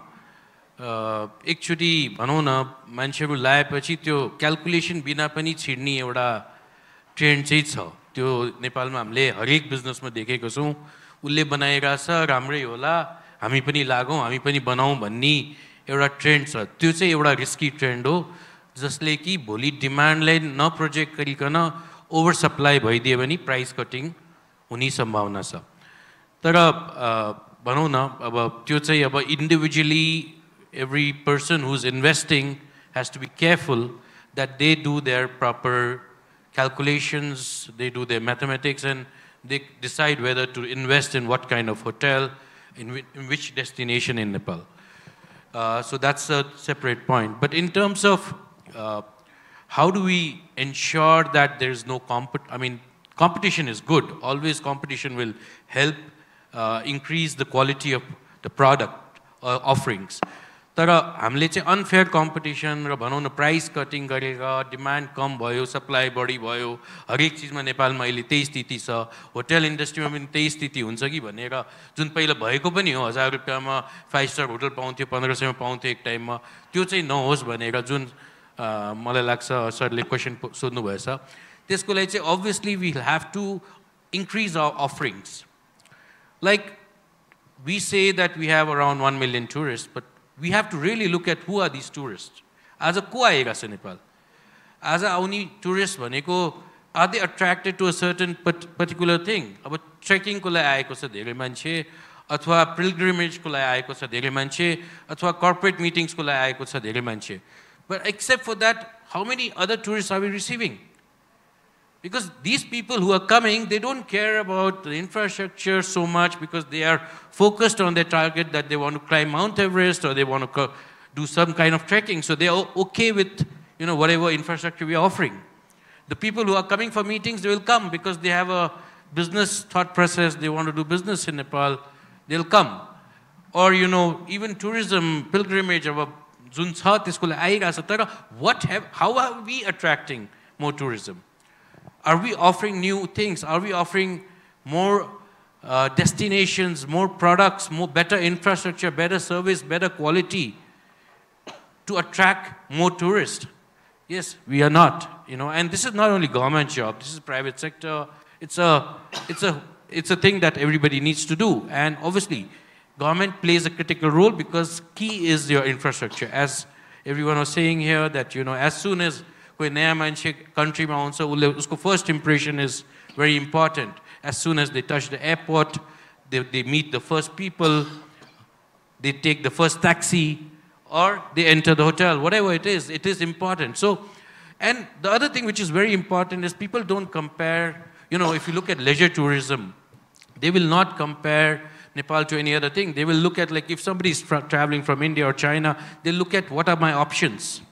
एकचोटि भनौँ न मान्छेहरू लाएपछि त्यो क्याल्कुलेसन बिना पनि छिर्ने एउटा ट्रेन्ड चाहिँ छ। त्यो नेपालमा हामीले हरेक बिजनेसमा देखेको छौँ, उसले बनाइरहेछ राम्रै होला हामी पनि लागौँ हामी पनि बनाऊँ भन्ने एउटा ट्रेन्ड छ। त्यो चाहिँ एउटा रिस्की ट्रेन्ड हो जसले कि भोलि डिमान्डलाई नप्रोजेक्ट गरिकन ओभर सप्लाई भइदियो भने प्राइस कटिङ हुने सम्भावना छ। तर भनौँ न अब त्यो चाहिँ अब individually every person who's investing has to be careful that they do their proper calculations, they do their mathematics, and they decide whether to invest in what kind of hotel, in, in which destination in Nepal. Uh, so that's a separate point. But in terms of uh, how do we ensure that there's no compet, I mean, competition is good. Always competition will help uh, increase the quality of the product uh, offerings. तर हामीले चाहिँ unfair competition र भनौँ न price cutting गरेर demand कम भयो supply बढी भयो हरेक चिजमा नेपालमा अहिले त्यही स्थिति छ। होटल इन्डस्ट्रीमा पनि त्यही स्थिति हुन्छ कि भनेर जुन पहिला भएको पनि हो हजार रुपियाँमा फाइभ स्टार होटल पाउँथ्यो पन्ध्र सयमा पाउँथ्यो एक टाइममा त्यो चाहिँ नहोस् भनेर जुन मलाई लाग्छ सरले क्वेसन सोध्नु भएछ त्यसको लागि चाहिँ obviously we have to increase our offerings. Like we say that we have around one million tourist but we have to really look at who are these tourists. As a ko aega cha Nepal. As a auni tourist bhaneko are they attracted to a certain particular thing? Aba trekking ko lai aeko cha dherai manche अथवा पिल्ग्रिमेजको लागि आएको छ धेरै मान्छे अथवा corporate मिटिङ्सको लागि आएको छ धेरै मान्छे. But except for that, how many other tourists are we receiving? Because these people who are coming, they don't care about the infrastructure so much because they are focused on their target that they want to climb Mount Everest or they want to do some kind of trekking. So they are okay with, you know, whatever infrastructure we are offering. The people who are coming for meetings, they will come because they have a business thought process. They want to do business in Nepal. They'll come. Or, you know, even tourism, pilgrimage, what have, how are we attracting more tourism? Are we offering new things? Are we offering more uh, destinations, more products, more better infrastructure, better service, better quality to attract more tourists? Yes, we are not. You know, and this is not only government job. This is private sector. It's a, it's a, it's a thing that everybody needs to do. And obviously, government plays a critical role because key is your infrastructure. As everyone was saying here, that you know, as soon as कोई नया मान्छे countryमा आउँछ उसले उसको first impression is very important. As soon as they touch the airport, they, they meet the first people, they take the first taxi, or they enter the hotel, whatever it is, it is important. So, and the other thing which is very important is people don't compare, you know, if you look at leisure tourism, they will not compare Nepal to any other thing. They will look at, like, if somebody is tra traveling from India or China, they look at what are my options.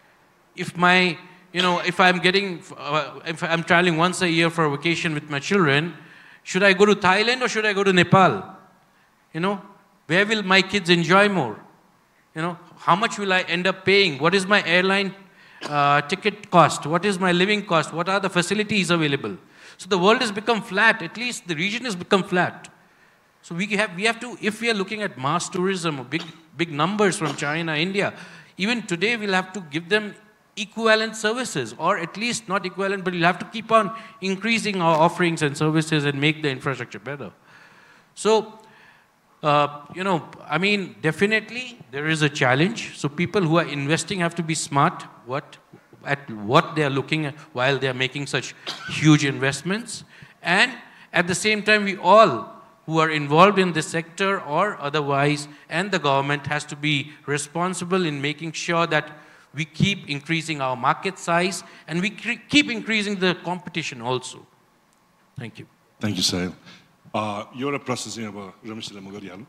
If my You know, if I'm getting, uh, if I'm traveling once a year for a vacation with my children, should I go to Thailand or should I go to Nepal? You know, where will my kids enjoy more? You know, how much will I end up paying? What is my airline uh, ticket cost? What is my living cost? What are the facilities available? So the world has become flat. At least the region has become flat. So we have, we have to, if we are looking at mass tourism, or big, big numbers from China, India, even today we'll have to give them equivalent services, or at least not equivalent, but you'll have to keep on increasing our offerings and services and make the infrastructure better. So, uh, you know, I mean, definitely there is a challenge. So people who are investing have to be smart what, at what they are looking at while they are making such huge investments. And at the same time, we all who are involved in this sector or otherwise, and the government has to be responsible in making sure that we keep increasing our market size, and we keep increasing the competition also. Thank you. Thank you, Sahil. Uh, एउटा प्रश्न चाहिँ अब रमेशले म गरिहालौँ.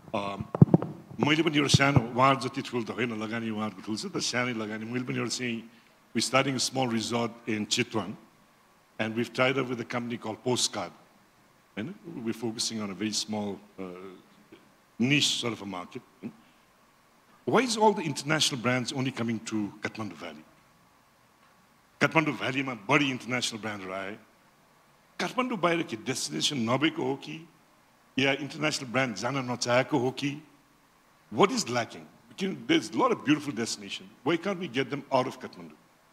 मैले पनि एउटा सानो उहाँ जति ठुलो त होइन लगानी उहाँहरूको ठुलो छ त सानै लगानी मैले पनि एउटा चाहिँ we're starting a small resort in Chitwan, and we've tied up with a company called Postcard. And we're focusing on a very small uh, niche sort of a market. Why is all the international brands only coming to Kathmandu Valley? Kathmandu Valley ma body international brand rahe. Kathmandu बाहिर के destination नभएको हो कि या international brand जान नचाहेको हो कि? What is lacking? Because there's a lot of beautiful destinations. Why can't we get them out of Kathmandu?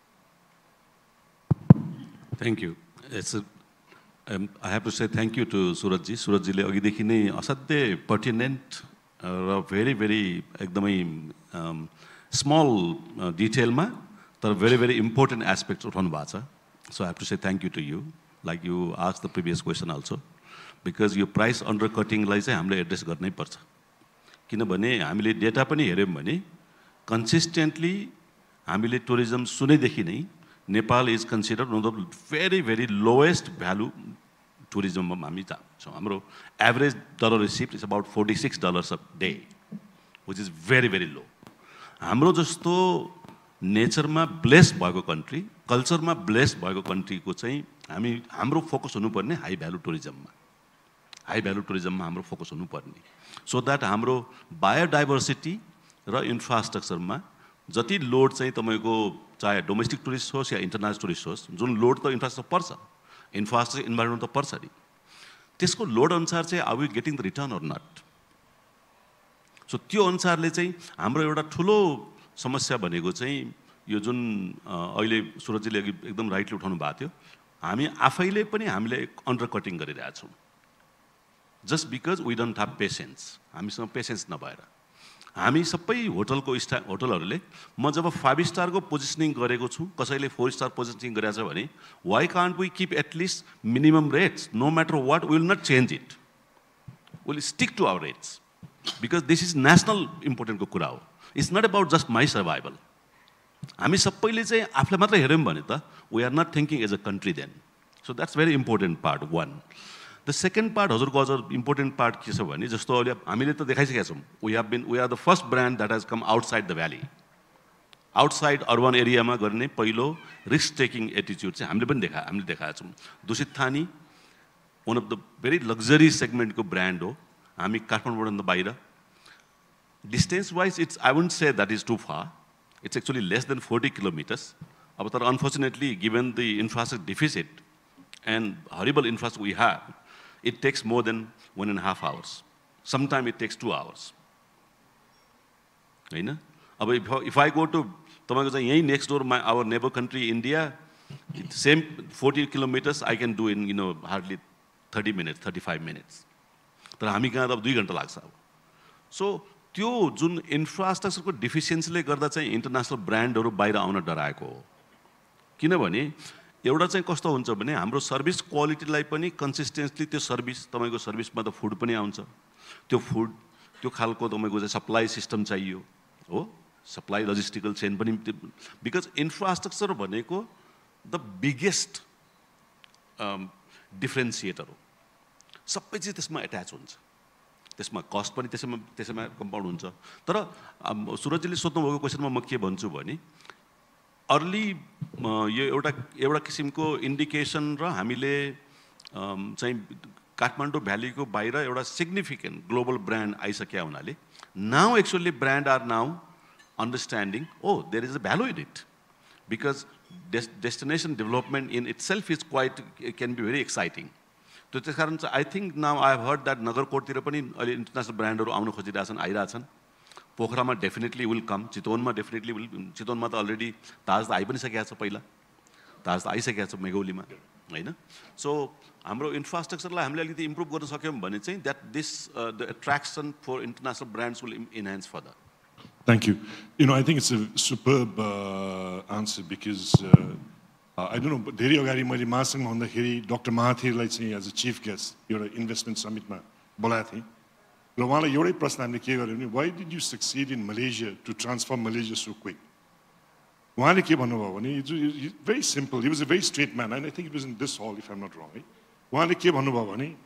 Thank you. It's a, um, I have to say thank you to Surajji. Surajji le अघिदेखि नै असाध्यै pertinent र very very एकदमै um, small uh, detail ma तर very very important aspects उठाउनु भएको छ. So I have to say thank you to you, like you asked the previous question also, because यो price undercutting लाई चाहिँ हामीले एड्रेस गर्नै पर्छ. किनभने हामीले डेटा पनि हेर्यौं भने consistently हामीले tourism सुनेदेखि नै Nepal is considered one of the very very lowest value tourism ma हामी छौं. हाम्रो average dollar receipt is about forty-six dollars a day, which is very very low. हाम्रो जस्तो नेचर मा ब्लेस भएको कन्ट्री, कल्चर मा bless भएको country को चाहिँ हामी हाम्रो फोकस हुनुपर्ने हाई भ्यालु टुरिज्ममा. हाई भ्यालु टुरिज्ममा हाम्रो फोकस हुनुपर्ने, सो दैट हाम्रो बायोडाइभर्सिटी र इन्फ्रास्ट्रक्चरमा जति लोड चाहिँ तपाईको चाहे डोमेस्टिक टुरिस्ट होस् या इन्टरनेशनल टुरिस्ट होस्, जुन लोड त इन्फ्रास्ट्रक्चर पर्छ, इन्फ्रास्ट्रक्चर इन्भाइरोमेन्ट त पर्छ नि, त्यसको लोड अनुसार चाहिँ are we getting the return or not. So त्यो अनुसारले चाहिँ हाम्रो एउटा ठुलो समस्या भनेको चाहिँ यो जुन अहिले सुरजजीले एकदम राइटली उठाउनु भएको थियो, हामी आफैले पनि हामीले अन्डर कटिङ गरिरहेका छौँ. Just because we don't have patience. हामीसँग पेसेन्स नभएर हामी सबै होटलको स्टा होटलहरूले म जब फाइभ स्टारको पोजिसनिङ गरेको छु, कसैले फोर स्टार पोजिसनिङ गरेको छ भने why can't we keep at least minimum rates, no matter what, we will not change it. will stick to our rates. Because this is national important को कुरा हो. It's not about just my survival. हामी सबैले चाहिँ आफूलाई मात्र हेर्यौं भने त we are not thinking as a country then. So that's very important part one. The second part हजुरको अझ important part के छ भने जस्तो अहिले हामीले त देखाइसकेका छौं. We have been we are the first brand that has come outside the valley. Outside urban area मा गर्ने पहिलो risk taking attitude चाहिँ हामीले पनि देखा हामीले देखाएका छौं. दूषित थानी one of the very luxury segment को brand हो. हामी काठमाडौँबाट बाहिर. Distance wise it's I wouldn't say that is too far. It's actually less than forty kilometers. But unfortunately, given the infrastructure deficit and horrible infrastructure we have, it takes more than one and a half hours. Sometimes it takes two hours. Right? If, if I go to next door, my, our neighbor country, India, same forty kilometers I can do in you know hardly thirty minutes, thirty-five minutes. So, त्यो जुन इन्फ्रास्ट्रक्चरको डिफिसियन्सीले गर्दा चाहिँ international ब्रान्डहरु बाहिर आउन डराएको हो. किनभने एउटा चाहिँ कस्तो हुन्छ भने हाम्रो सर्भिस क्वालिटीलाई पनि कन्सिस्टेन्टली त्यो सर्भिस तपाईको सर्भिसमा त फुड पनि आउँछ. त्यो फुड त्यो खालको तपाईको चाहिँ सप्लाई सिस्टम चाहियो हो. सप्लाई लजिस्टिकल चेन पनि बिकज इन्फ्रास्ट्रक्चर भनेको द बिगेस्ट डिफरेन्सिएटर हो. सबै चाहिँ त्यसमा एट्याच हुन्छ. त्यसमा कस्ट पनि त्यसैमा त्यसैमा कम्पाउन्ड हुन्छ. तर सुरजजीले सोध्नु भएको क्वेशनमा म के भन्छु भने अर्ली यो एउटा एउटा किसिमको इन्डिकेसन र हामीले चाहिँ काठमाडौँ भ्यालीको बाहिर एउटा सिग्निफिकेन्ट ग्लोबल ब्रान्ड आइसक्या हुनाले now actually brand are now understanding oh there is a value in it because destination development in itself is quite can be very exciting. तो त्यस कारण चाहिँ I think now I have heard that नगरकोटतिर पनि अहिले international ब्रान्डहरु आउन खोजिरहेछन् आइरहेछन्. पोखरामा डेफिनेटली विल कम. चितवनमा डेफिनेटली विल चितवनमा त अलरेडी ताज त आइ पनि सकेको छ. पहिला ताज त आइसकेको छ मेघौलीमा हैन. सो हाम्रो इन्फ्रास्ट्रक्चरलाई हामीले अलिकति इम्प्रुभ गर्न सक्यौं भने चाहिँ that this the attraction for international brands will enhance further. Thank you. You know, I think it's a superb uh, answer because uh, uh, I don't know, but धेरै अगाडि मैले मासँग भन्दाखेरि डाक्टर महाथीरलाई चाहिँ एज अ चिफ गेस्ट एउटा investment समिटमा बोलाएको थिएँ र उहाँलाई एउटै प्रश्न हामीले के गर्यो भने why did you succeed in Malaysia to transform Malaysia so quick? उहाँले के भन्नुभयो भने very simple. He was a very straight man and I think it was in this hall if I'm not wrong. उहाँले के भन्नुभयो भने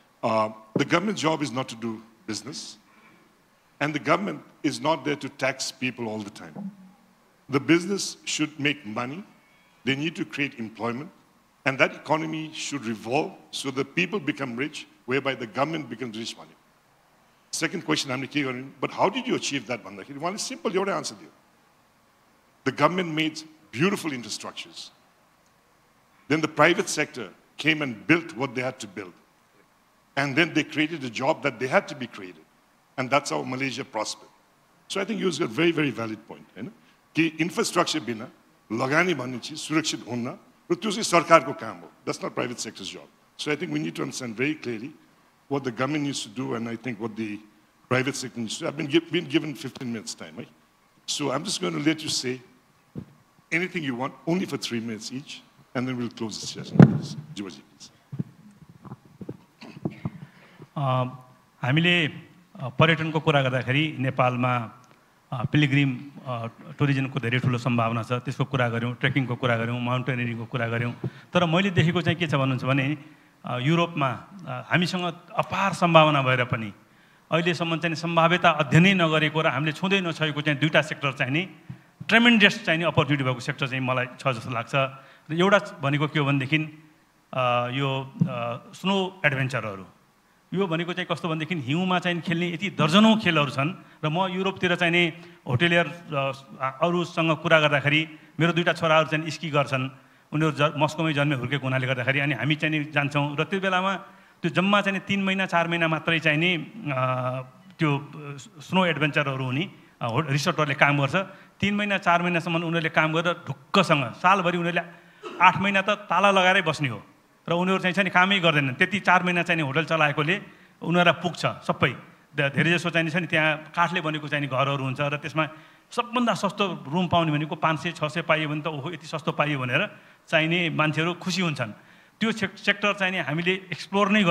the government job is not to do business. And the government is not there to tax people all the time. The business should make money. They need to create employment. And that economy should revolve so that people become rich, whereby the government becomes rich money. Second question, I'm going, but how did you achieve that? One is simple, you answer there. The government made beautiful infrastructures. Then the private sector came and built what they had to build. And then they created a job that they had to be created. And that's how Malaysia prospered. So I think you've got a very, very valid point. You know? कि infrastructure बिना लगानी भन्ने चीज सुरक्षित होना र त्यो चाहिँ सरकारको काम हो. That's not private sector's job. So I think we need to understand very clearly what the government needs to do and I think what the private sector needs to do. I've been, give, been given fifteen minutes time. Right? So I'm just going to let you say anything you want, only for three minutes each, and then we'll close the session. Jiwaji, please. हामीले पर्यटनको कुरा गर्दाखेरि नेपालमा Pilgrim टुरिज्मको धेरै ठुलो सम्भावना छ. त्यसको कुरा गर्यौं, ट्रेकिङको कुरा गर्यौं, माउन्टेनियरिङको कुरा गर्यौं. तर मैले देखेको चाहिँ के छ भन्नुहुन्छ भने युरोपमा हामीसँग अपार सम्भावना भएर पनि अहिलेसम्म चाहिँ सम्भाव्यता अध्ययनै नगरेको र हामीले छुँदै नसकेको चाहिँ दुईटा सेक्टर चाहिँ नि ट्रेमेन्डस चाहिँ नि अपर्च्युनिटी भएको सेक्टर चाहिँ मलाई छ जस्तो लाग्छ. र एउटा भनेको के हो भनेदेखि यो स्नो एडभेन्चरहरू. यो भनेको चाहिँ कस्तो भनेदेखि हिउँमा चाहिँ खेल्ने यति दर्जनौं खेलहरू छन् र म युरोपतिर चाहिँ नि होटेलियर अरूसँग कुरा गर्दाखेरि मेरो दुईटा छोराहरू चाहिँ स्की गर्छन्. उनीहरू मस्कोमै जन्मे हुर्केको हुनाले गर्दाखेरि अनि हामी चाहिँ नि जान्छौँ र त्यो बेलामा त्यो जम्मा चाहिँ तीन महिना चार महिना मात्रै चाहिँ नि त्यो स्नो एडभेन्चरहरू हुने रिसोर्टहरूले काम गर्छ. तीन महिना चार महिनासम्म उनीहरूले काम गरेर ढुक्कसँग सालभरि उनीहरूले आठ महिना त ताला लगाएरै बस्ने हो र उनीहरू चाहिँ नि कामै गर्दैनन्. त्यति चार महिना चाहिँ होटल चलाएकोले उनीहरूलाई पुग्छ सबै. धेरै जसो चाहिँ छ नि त्यहाँ काठले बनेको चाहिँ घरहरू हुन्छ र त्यसमा सबभन्दा सस्तो रुम पाउने भनेको पाँच सय छ सय पाइयो भने त ओहो यति सस्तो पाइयो भनेर चाहिने मान्छेहरू खुसी हुन्छन्. त्यो सेक्टर चाहिँ नि हामीले एक्सप्लोर नै गरेनौँ.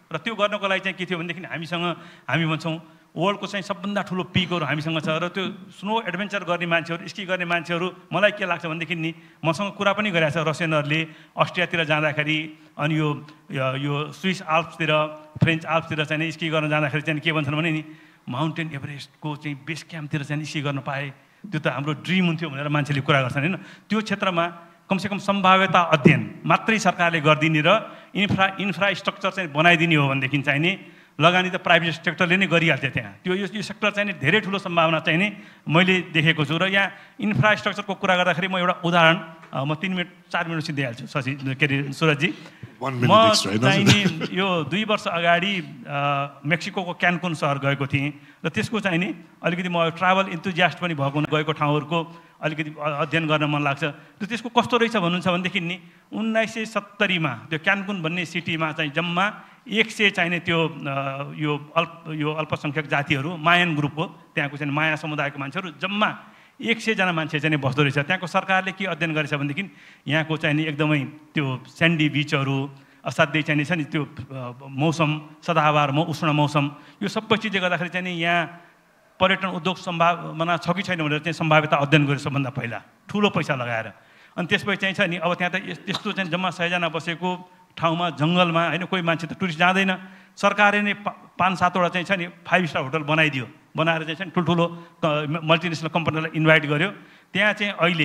र त्यो गर्नको लागि चाहिँ के थियो भनेदेखि हामीसँग हामी भन्छौँ वर्ल्डको चाहिँ सबभन्दा ठुलो पिकहरू हामीसँग छ र त्यो स्नो एडभेन्चर गर्ने मान्छेहरू स्की गर्ने मान्छेहरू मलाई के लाग्छ भनेदेखि नि मसँग कुरा पनि गरेको छ रसियनहरूले अस्ट्रियातिर जाँदाखेरि अनि यो यो स्विस आल्प्सतिर फ्रेन्च आल्प्सतिर चाहिँ स्की गर्न जाँदाखेरि चाहिँ के भन्छन् भने नि माउन्टेन एभरेस्टको चाहिँ बेस क्याम्पतिर चाहिँ स्की गर्न पाए त्यो त हाम्रो ड्रिम हुन्थ्यो भनेर मान्छेले कुरा गर्छन् होइन त्यो क्षेत्रमा कमसेकम सम्भाव्यता अध्ययन मात्रै सरकारले गरिदिने र इन्फ्रा इन्फ्रास्ट्रक्चर चाहिँ बनाइदिने हो भनेदेखि चाहिँ नि लगानी त प्राइभेट सेक्टरले नै गरिहाल्थ्यो त्यहाँ त्यो यो सेक्टर चाहिँ नि धेरै ठुलो सम्भावना चाहिँ नि मैले देखेको छु र यहाँ इन्फ्रास्ट्रक्चरको कुरा गर्दाखेरि म एउटा उदाहरण म तिन मिनट चार मिनट सिद्धिहाल्छु शशि के अरे सुरजजी म चाहिँ नि यो दुई वर्ष अगाडि मेक्सिकोको क्यानकुन सहर गएको थिएँ र त्यसको चाहिँ नि अलिकति म ट्राभल इन्थुजियास्ट पनि भएको गएको ठाउँहरूको अलिकति अध्ययन गर्न मन लाग्छ र त्यसको कस्तो रहेछ भन्नुहुन्छ भनेदेखि नि उन्नाइस सय सत्तरीमा त्यो क्यानकुन भन्ने सिटीमा चाहिँ जम्मा एक सय चाहिने त्यो यो अल्प यो अल्पसङ्ख्यक जातिहरू मायन ग्रुप हो त्यहाँको चाहिँ माया समुदायको मान्छेहरू जम्मा एक सयजना मान्छे चाहिँ बस्दो रहेछ त्यहाँको सरकारले के अध्ययन गरेछ भनेदेखि यहाँको चाहिँ नि एकदमै त्यो स्यान्डी बिचहरू असाध्यै चाहिँ छ नि त्यो मौसम सदाबहार म उष्ण मौसम यो सबै चिजले गर्दाखेरि चाहिँ नि यहाँ पर्यटन उद्योग सम्भावना छ कि छैन भनेर चाहिँ सम्भाव्यता अध्ययन गरेर सबभन्दा पहिला ठुलो पैसा लगाएर अनि त्यसपछि चाहिँ छ नि अब त्यहाँ त त्यस्तो चाहिँ जम्मा सयजना बसेको ठाउँमा जङ्गलमा होइन कोही मान्छे त टुरिस्ट जाँदैन सरकारले नै पाँच सातवटा चाहिँ छ नि फाइभ स्टार होटल बनाइदियो बनाएर चाहिँ छ नि ठुल्ठुलो मल्टिनेसनल कम्पनीलाई इन्भाइट गर्यो त्यहाँ चाहिँ अहिले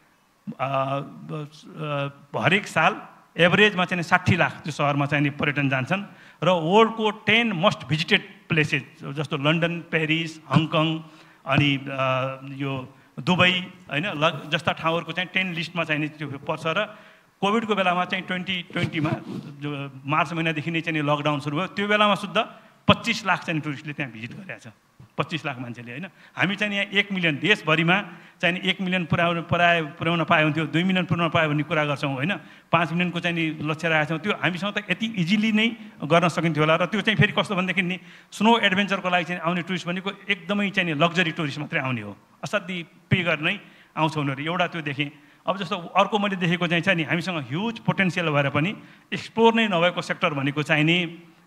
हरेक साल एभरेजमा चाहिँ साठी लाख त्यो सहरमा चाहिँ नि पर्यटन जान्छन् र वर्ल्डको टेन मोस्ट भिजिटेड प्लेसेस जस्तो लन्डन पेरिस हङकङ अनि यो दुबई होइन जस्ता ठाउँहरूको चाहिँ टेन लिस्टमा चाहिँ नि त्यो पर्छ र कोभिडको बेलामा चाहिँ ट्वेन्टी ट्वेन्टीमा जो मार्च महिनादेखि नै चाहिँ लकडाउन सुरु भयो त्यो बेलामा शुद्ध पच्चिस लाख चाहिँ टुरिस्टले त्यहाँ भिजिट गरेको छ पच्चिस लाख मान्छेले होइन हामी चाहिँ यहाँ एक मिलियन देशभरिमा चाहिँ एक मिलियन पुऱ्याउनु पुऱ्याए पुर्याउन पाए हुन्थ्यो दुई मिलियन पुर्याउन पायो भन्ने कुरा गर्छौँ होइन पाँच मिलियनको चाहिँ नि लक्ष्य राखेका छौँ त्यो हामीसँग त यति इजिली नै गर्न सकिन्थ्यो होला र त्यो चाहिँ फेरि कस्तो भनेदेखि नि स्नो एडभेन्चरको लागि चाहिँ आउने टुरिस्ट भनेको एकदमै चाहिँ नि लग्जरी टुरिस्ट मात्रै आउने हो असाध्यै पे गर्नै आउँछ उनीहरू एउटा त्यो देखेँ अब जस्तो अर्को मैले देखेको चाहिँ छ नि हामीसँग ह्युज पोटेन्सियल भएर पनि एक्सप्लोर नै नभएको सेक्टर भनेको चाहिँ नि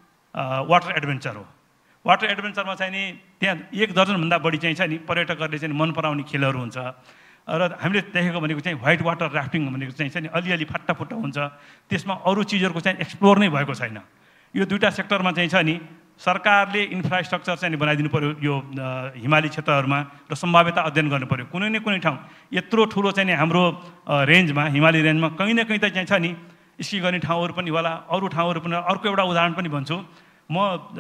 वाटर एडभेन्चर हो वाटर एडभेन्चरमा चाहिँ नि त्यहाँ एक दर्जनभन्दा बढी चाहिँ छ नि पर्यटकहरूले चाहिँ मन पराउने खेलहरू हुन्छ र हामीले देखेको भनेको चाहिँ व्हाइट वाटर राफ्टिङ भनेको चाहिँ छ नि अलिअलि फाट्टाफुट्टा हुन्छ त्यसमा अरू चिजहरूको चाहिँ एक्सप्लोर नै भएको छैन यो दुईवटा सेक्टरमा चाहिँ छ नि सरकारले इन्फ्रास्ट्रक्चर चाहिँ बनाइदिनु पऱ्यो यो हिमाली क्षेत्रहरूमा र सम्भाव्यता अध्ययन गर्नु पऱ्यो कुनै न कुनै ठाउँ यत्रो ठुलो चाहिँ नि हाम्रो रेन्जमा हिमाली रेन्जमा कहीँ न कहीँ त चाहिँ छ नि स्की गर्ने ठाउँहरू पनि होला अरू ठाउँहरू पनि अर्को एउटा उदाहरण पनि भन्छु म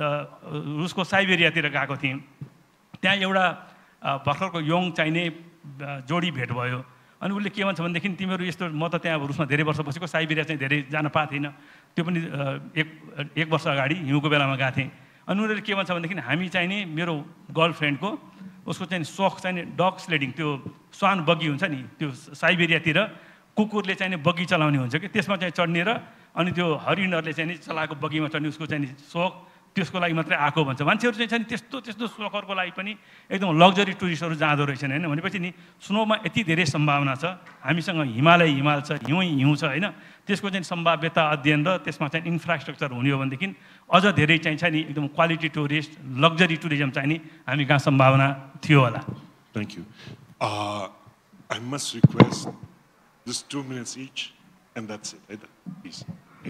रुसको साइबेरियातिर गएको थिएँ त्यहाँ एउटा भर्खरको यङ चाहिने जोडी भेट भयो अनि उसले के भन्छ भनेदेखि तिमीहरू यस्तो म त त्यहाँ रुसमा धेरै वर्ष बसेको साइबेरिया चाहिँ धेरै जान पाएको थिइनँ त्यो पनि एक एक वर्ष अगाडि हिउँको बेलामा गएको थिएँ अनि उनीहरूले के भन्छ भनेदेखि हामी चाहिँ नि मेरो गर्लफ्रेन्डको उसको चाहिँ सोख चाहिँ नि डग स्लेडिङ त्यो स्वान बगी हुन्छ नि त्यो साइबेरियातिर कुकुरले चाहिँ नि बगी चलाउने हुन्छ कि त्यसमा चाहिँ चढ्ने र अनि त्यो हरिणहरूले चाहिँ नि चलाएको बगीमा चढ्ने उसको चाहिँ नि सोख त्यसको लागि मात्रै आएको भन्छ मान्छेहरू चाहिँ छ नि त्यस्तो त्यस्तो सोखहरूको लागि पनि एकदम लग्जरी टुरिस्टहरू जाँदो रहेछन् होइन भनेपछि नि स्नोमा यति धेरै सम्भावना छ हामीसँग हिमालय हिमाल छ हिउँ हिउँ छ होइन त्यसको चाहिँ सम्भाव्यता अध्ययन र त्यसमा चाहिँ इन्फ्रास्ट्रक्चर हुने हो भनेदेखि अझ धेरै चाहिँ छ नि एकदम क्वालिटी टुरिस्ट लग्जरी टुरिज्म चाहिँ नि हामी कहाँ सम्भावना थियो होला thank you I must request just two minutes each, and that's it. Please.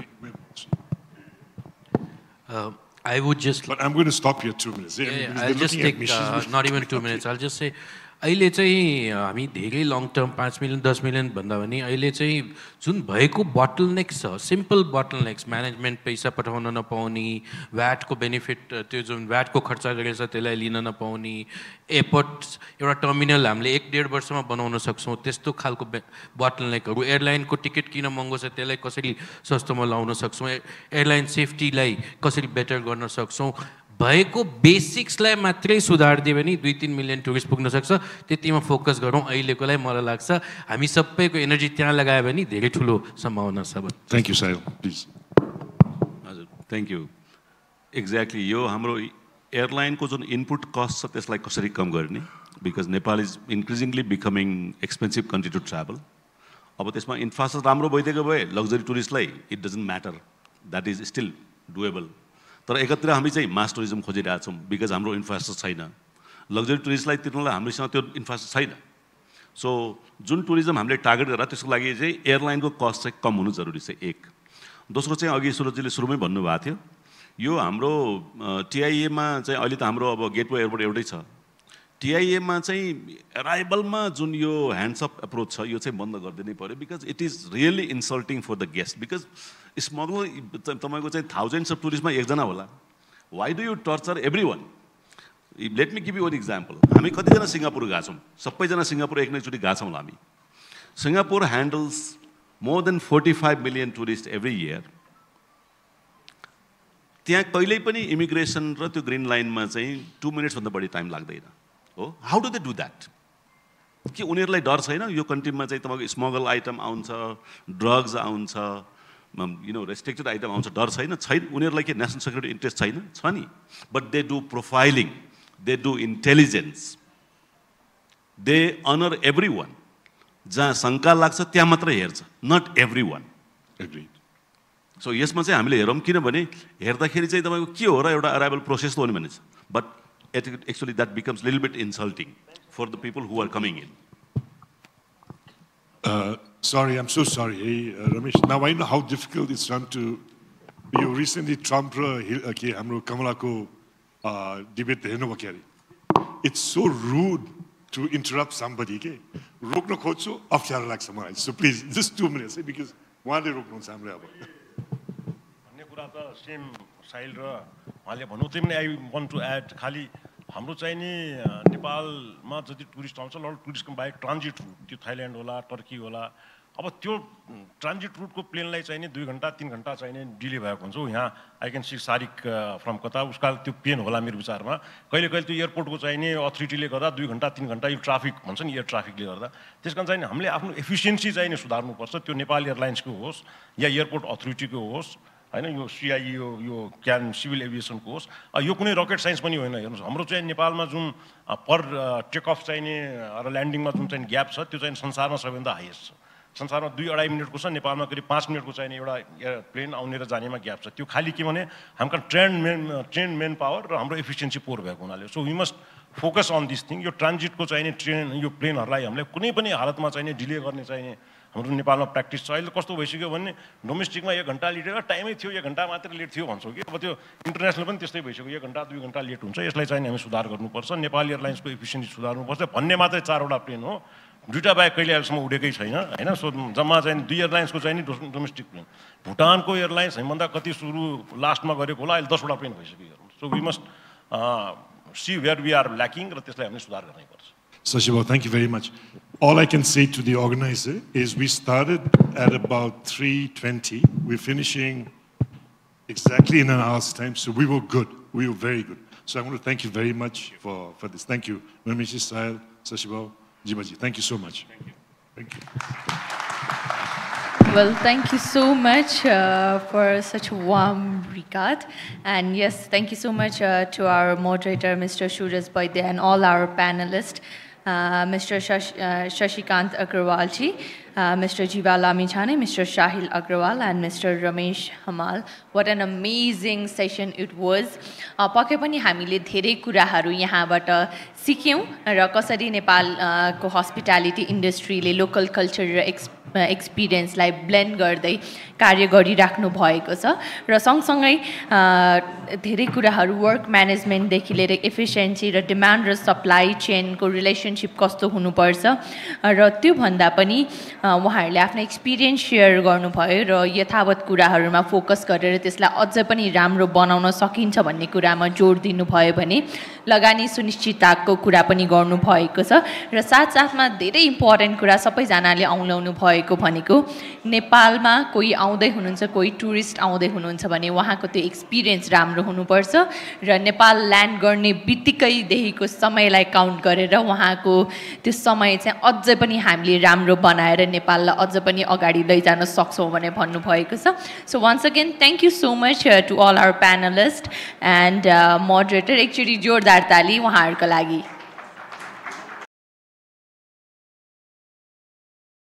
Uh, I would just... But I'm going to stop you at two minutes. Yeah, yeah, I'll just take, uh, not even two minutes. I'll just say, अहिले चाहिँ हामी धेरै long term पाँच million दस million भन्दा पनि अहिले चाहिँ जुन भएको बोटलनेक्स छ सिम्पल बोटलनेक्स म्यानेजमेन्ट पैसा पठाउन नपाउने भ्याटको बेनिफिट त्यो जुन भ्याटको खर्च गरेछ त्यसलाई लिन नपाउने एयरपोर्ट एउटा टर्मिनल हामीले एक डेढ वर्षमा बनाउन सक्छौँ त्यस्तो खालको बोटलनेकहरू एयरलाइनको टिकट किन महँगो छ त्यसलाई कसरी सस्तोमा लाउन सक्छौँ एयरलाइन सेफ्टीलाई कसरी बेटर गर्न सक्छौँ भएको बेसिक्सलाई मात्रै सुधार दियो भने दुई तिन मिलियन टुरिस्ट पुग्न सक्छ त्यतिमा फोकस गरौँ अहिलेकोलाई मलाई लाग्छ हामी सबैको एनर्जी त्यहाँ लगायो भने धेरै ठुलो सम्भावना छ थ्याङ्क यू साहिल प्लिज हजुर थ्याङ्क यू एक्ज्याक्टली यो हाम्रो एयरलाइनको जुन इनपुट कस्ट छ त्यसलाई कसरी कम गर्ने because Nepal is increasingly becoming expensive country to travel अब त्यसमा इन्फ्रास्ट्रक्चर राम्रो भइदिएको भए लग्जरी टुरिस्टलाई it doesn't matter that is still doable तर एकातिर हामी चाहिँ मास टुरिज्म खोजिरहेका छौँ बिकज हाम्रो इन्फ्रास्ट्रक्चर छैन लग्जरी टुरिस्टलाई तिर्नलाई हामीसँग त्यो इन्फ्रास्ट्रक्चर छैन सो जुन टुरिज्म हामीले टार्गेट गरेर त्यसको लागि चाहिँ एयरलाइनको कस्ट चाहिँ कम हुनु जरुरी छ एक दोस्रो चाहिँ अघि सुरजीले सुरुमै भन्नुभएको थियो यो हाम्रो टिआइएमा चाहिँ अहिले त हाम्रो अब गेटवे एयरपोर्ट एउटै छ टिआइएमा चाहिँ एराइभलमा जुन यो ह्यान्ड्स अप एप्रोच छ यो चाहिँ बन्द गरिदिनै पर्यो because it is really insulting for the guest because smuggler तपाईँको चाहिँ थाउजन्ड्स अफ टुरिस्टमा एकजना होला why do you torture every one let me give you one example हामी कतिजना सिङ्गापुर गएको छौँ सबैजना सिङ्गापुर एक नैचोटि गएको छौँ हामी Singapore handles more than forty five million tourist every year त्यहाँ कहिल्यै पनि इमिग्रेसन र त्यो ग्रिन लाइनमा चाहिँ टु मिनट्सभन्दा बढी टाइम लाग्दैन हो how do they do that कि उनीहरूलाई डर छैन यो कन्ट्रीमा चाहिँ तपाईँको स्मगल आइटम आउँछ ड्रग्स आउँछ यु नो रेस्ट्रिक्टेड आइटम आउँछ डर छैन छैन उनीहरूलाई के नेसनल सेक्युरिटी इन्ट्रेस्ट छैन छ नि but they do profiling they do intelligence they honour every one जहाँ शङ्का लाग्छ त्यहाँ मात्रै हेर्छ not every one agree so यसमा चाहिँ हामीले हेरौँ किनभने हेर्दाखेरि चाहिँ तपाईँको के हो र एउटा अराइभल प्रोसेस त हो नि भने but actually that becomes little bit insulting for the people who are coming in Sorry, I'm so sorry. Hey, uh, Ramesh, now I know how difficult it's done to. You recently Trump, okay, hamro Kamala ko debate the Heno Wakari. It's so rude to interrupt somebody. Okay, rokna khojchu afchara लाग्छ मलाई. So please, just two minutes, eh, because उहाँले रोक्नुहुन्छ हाम्रो अब. भन्ने कुरा त same साइल र उहाँले भन्नु चाहिँ पनि आई वान्ट टु एड खाली हाम्रो चाहिँ नि नेपालमा जति टुरिस्ट आउँछ लड टुरिस्टको बाहेक ट्रान्जिट रुट त्यो थाइल्यान्ड होला टर्की होला अब त्यो ट्रान्जिट रुटको प्लेनलाई चाहिँ नि दुई घन्टा तिन घन्टा चाहिँ नि डिले भएको हुन्छ यहाँ I can see Sarik from कता उसका त्यो पेन होला मेरो विचारमा कहिले कहिले त्यो एयरपोर्टको चाहिँ नि अथोरिटीले गर्दा दुई घन्टा तिन घन्टा यो ट्राफिक भन्छ नि एयर ट्राफिकले गर्दा त्यस कारण चाहिँ हामीले आफ्नो एफिसियन्सी चाहिँ नि सुधार्नुपर्छ त्यो नेपाल एयरलाइन्सको होस् या एयरपोर्ट अथोरिटीको होस् हैन यो सिआई यो यो क्यान सिभिल एभिएसनको होस् यो कुनै रकेट साइन्स पनि होइन हेर्नुहोस् हाम्रो चाहिँ नेपालमा जुन पर टेक अफ चाहिँ नि र ल्यान्डिङमा जुन चाहिँ ग्याप छ त्यो चाहिँ संसारमा सबैभन्दा हाइएस्ट छ संसारमा दुई अढाई मिनटको छ नेपालमा करिब पाँच मिनटको चाहिँ एउटा प्लेन आउने र जानेमा ग्याप छ त्यो खालि के भने हाम्रो trained man trained man power र हाम्रो एफिसियन्सी पोर भएको हुनाले so we must focus on this thing यो ट्रान्जिटको चाहिँ नि ट्रेन यो प्लेनहरूलाई हामीले कुनै पनि हालतमा चाहिँ नि डिले गर्ने चाहिँ हाम्रो नेपालमा प्र्याक्टिस छ अहिले कस्तो भइसक्यो भने डोमेस्टिकमा एक घन्टा लेट टाइमै थियो एक घन्टा मात्रै लेट थियो भन्छौँ कि अब त्यो इन्टरनेसनल पनि त्यस्तै भइसक्यो एक घन्टा दुई घन्टा लेट हुन्छ यसलाई चाहिँ हामी सुधार गर्नुपर्छ नेपाल एयरलाइन्सको एफिसियन्सी सुधार्नुपर्छ भन्ने मात्रै चारवटा प्लेन हो दुईवटा बाहेक कहिले अहिलेसम्म उडेकै छैन होइन सो जम्मा चाहिँ दुई एयरलाइन्सको चाहिँ नि डोमेस्टिक प्लेन भुटानको एयरलाइन्स हामीभन्दा कति सुरु लास्टमा गरेको होला अहिले दसवटा प्लेन भइसक्यो so we must see where we are lacking र त्यसलाई हामीले सुधार गर्नैपर्छ Sashiba, thank you very much. All I can say to the organizer is we started at about three twenty. We're finishing exactly in an hour's time, so we were good. We were very good. So I want to thank you very much for, for this. Thank you. Ramesh, Sahil, Sashiba, Jibaji. Thank you so much. Thank you. Thank you. Well, thank you so much uh, for such a warm regard. And yes, thank you so much uh, to our moderator, Mister Suraj Baidya, and all our panelists. Uh, Mister Shash, uh, Shashikant Agrawalji, uh, Mister Jiva Lamichhane, Mister Shahil Agrawal, and Mister Ramesh Hamal. What an amazing session it was. पक्कै पनि हामीले धेरै कुराहरू यहाँबाट सिक्यौं र कसरी नेपालको hospitality इन्डस्ट्रीले local culture र एक्सपिरियन्सलाई ब्लेन्ड गर्दै कार्य गरिराख्नु भएको छ र सँगसँगै धेरै कुराहरू वर्क म्यानेजमेन्टदेखि लिएर एफिसिएन्सी र डिमान्ड र सप्लाई चेनको रिलेसनशिप कस्तो हुनुपर्छ र त्यो भन्दा पनि उहाँहरूले आफ्नो एक्सपिरियन्स सेयर गर्नुभयो र यथावत कुराहरूमा फोकस गरेर त्यसलाई अझ पनि राम्रो बनाउन सकिन्छ भन्ने कुरामा जोड दिनुभयो भने लगानी सुनिश्चितताको कुरा पनि गर्नुभएको छ र साथसाथमा धेरै इम्पोर्टेन्ट कुरा सबैजनाले औँल्याउनु भएको भनेको नेपालमा कोही आउँदै हुनुहुन्छ कोही टुरिस्ट आउँदै हुनुहुन्छ भने उहाँको त्यो एक्सपिरियन्स राम्रो हुनुपर्छ र नेपाल ल्यान्ड गर्ने बित्तिकैदेखिको समयलाई काउन्ट गरेर उहाँको त्यो समय चाहिँ अझै पनि हामीले राम्रो बनाएर नेपाललाई अझ पनि अगाडि लैजान सक्छौँ भने भन्नुभएको छ so once again thank you so much to all our panelist and moderator एकचोटि जोरदार ताली उहाँहरूको लागि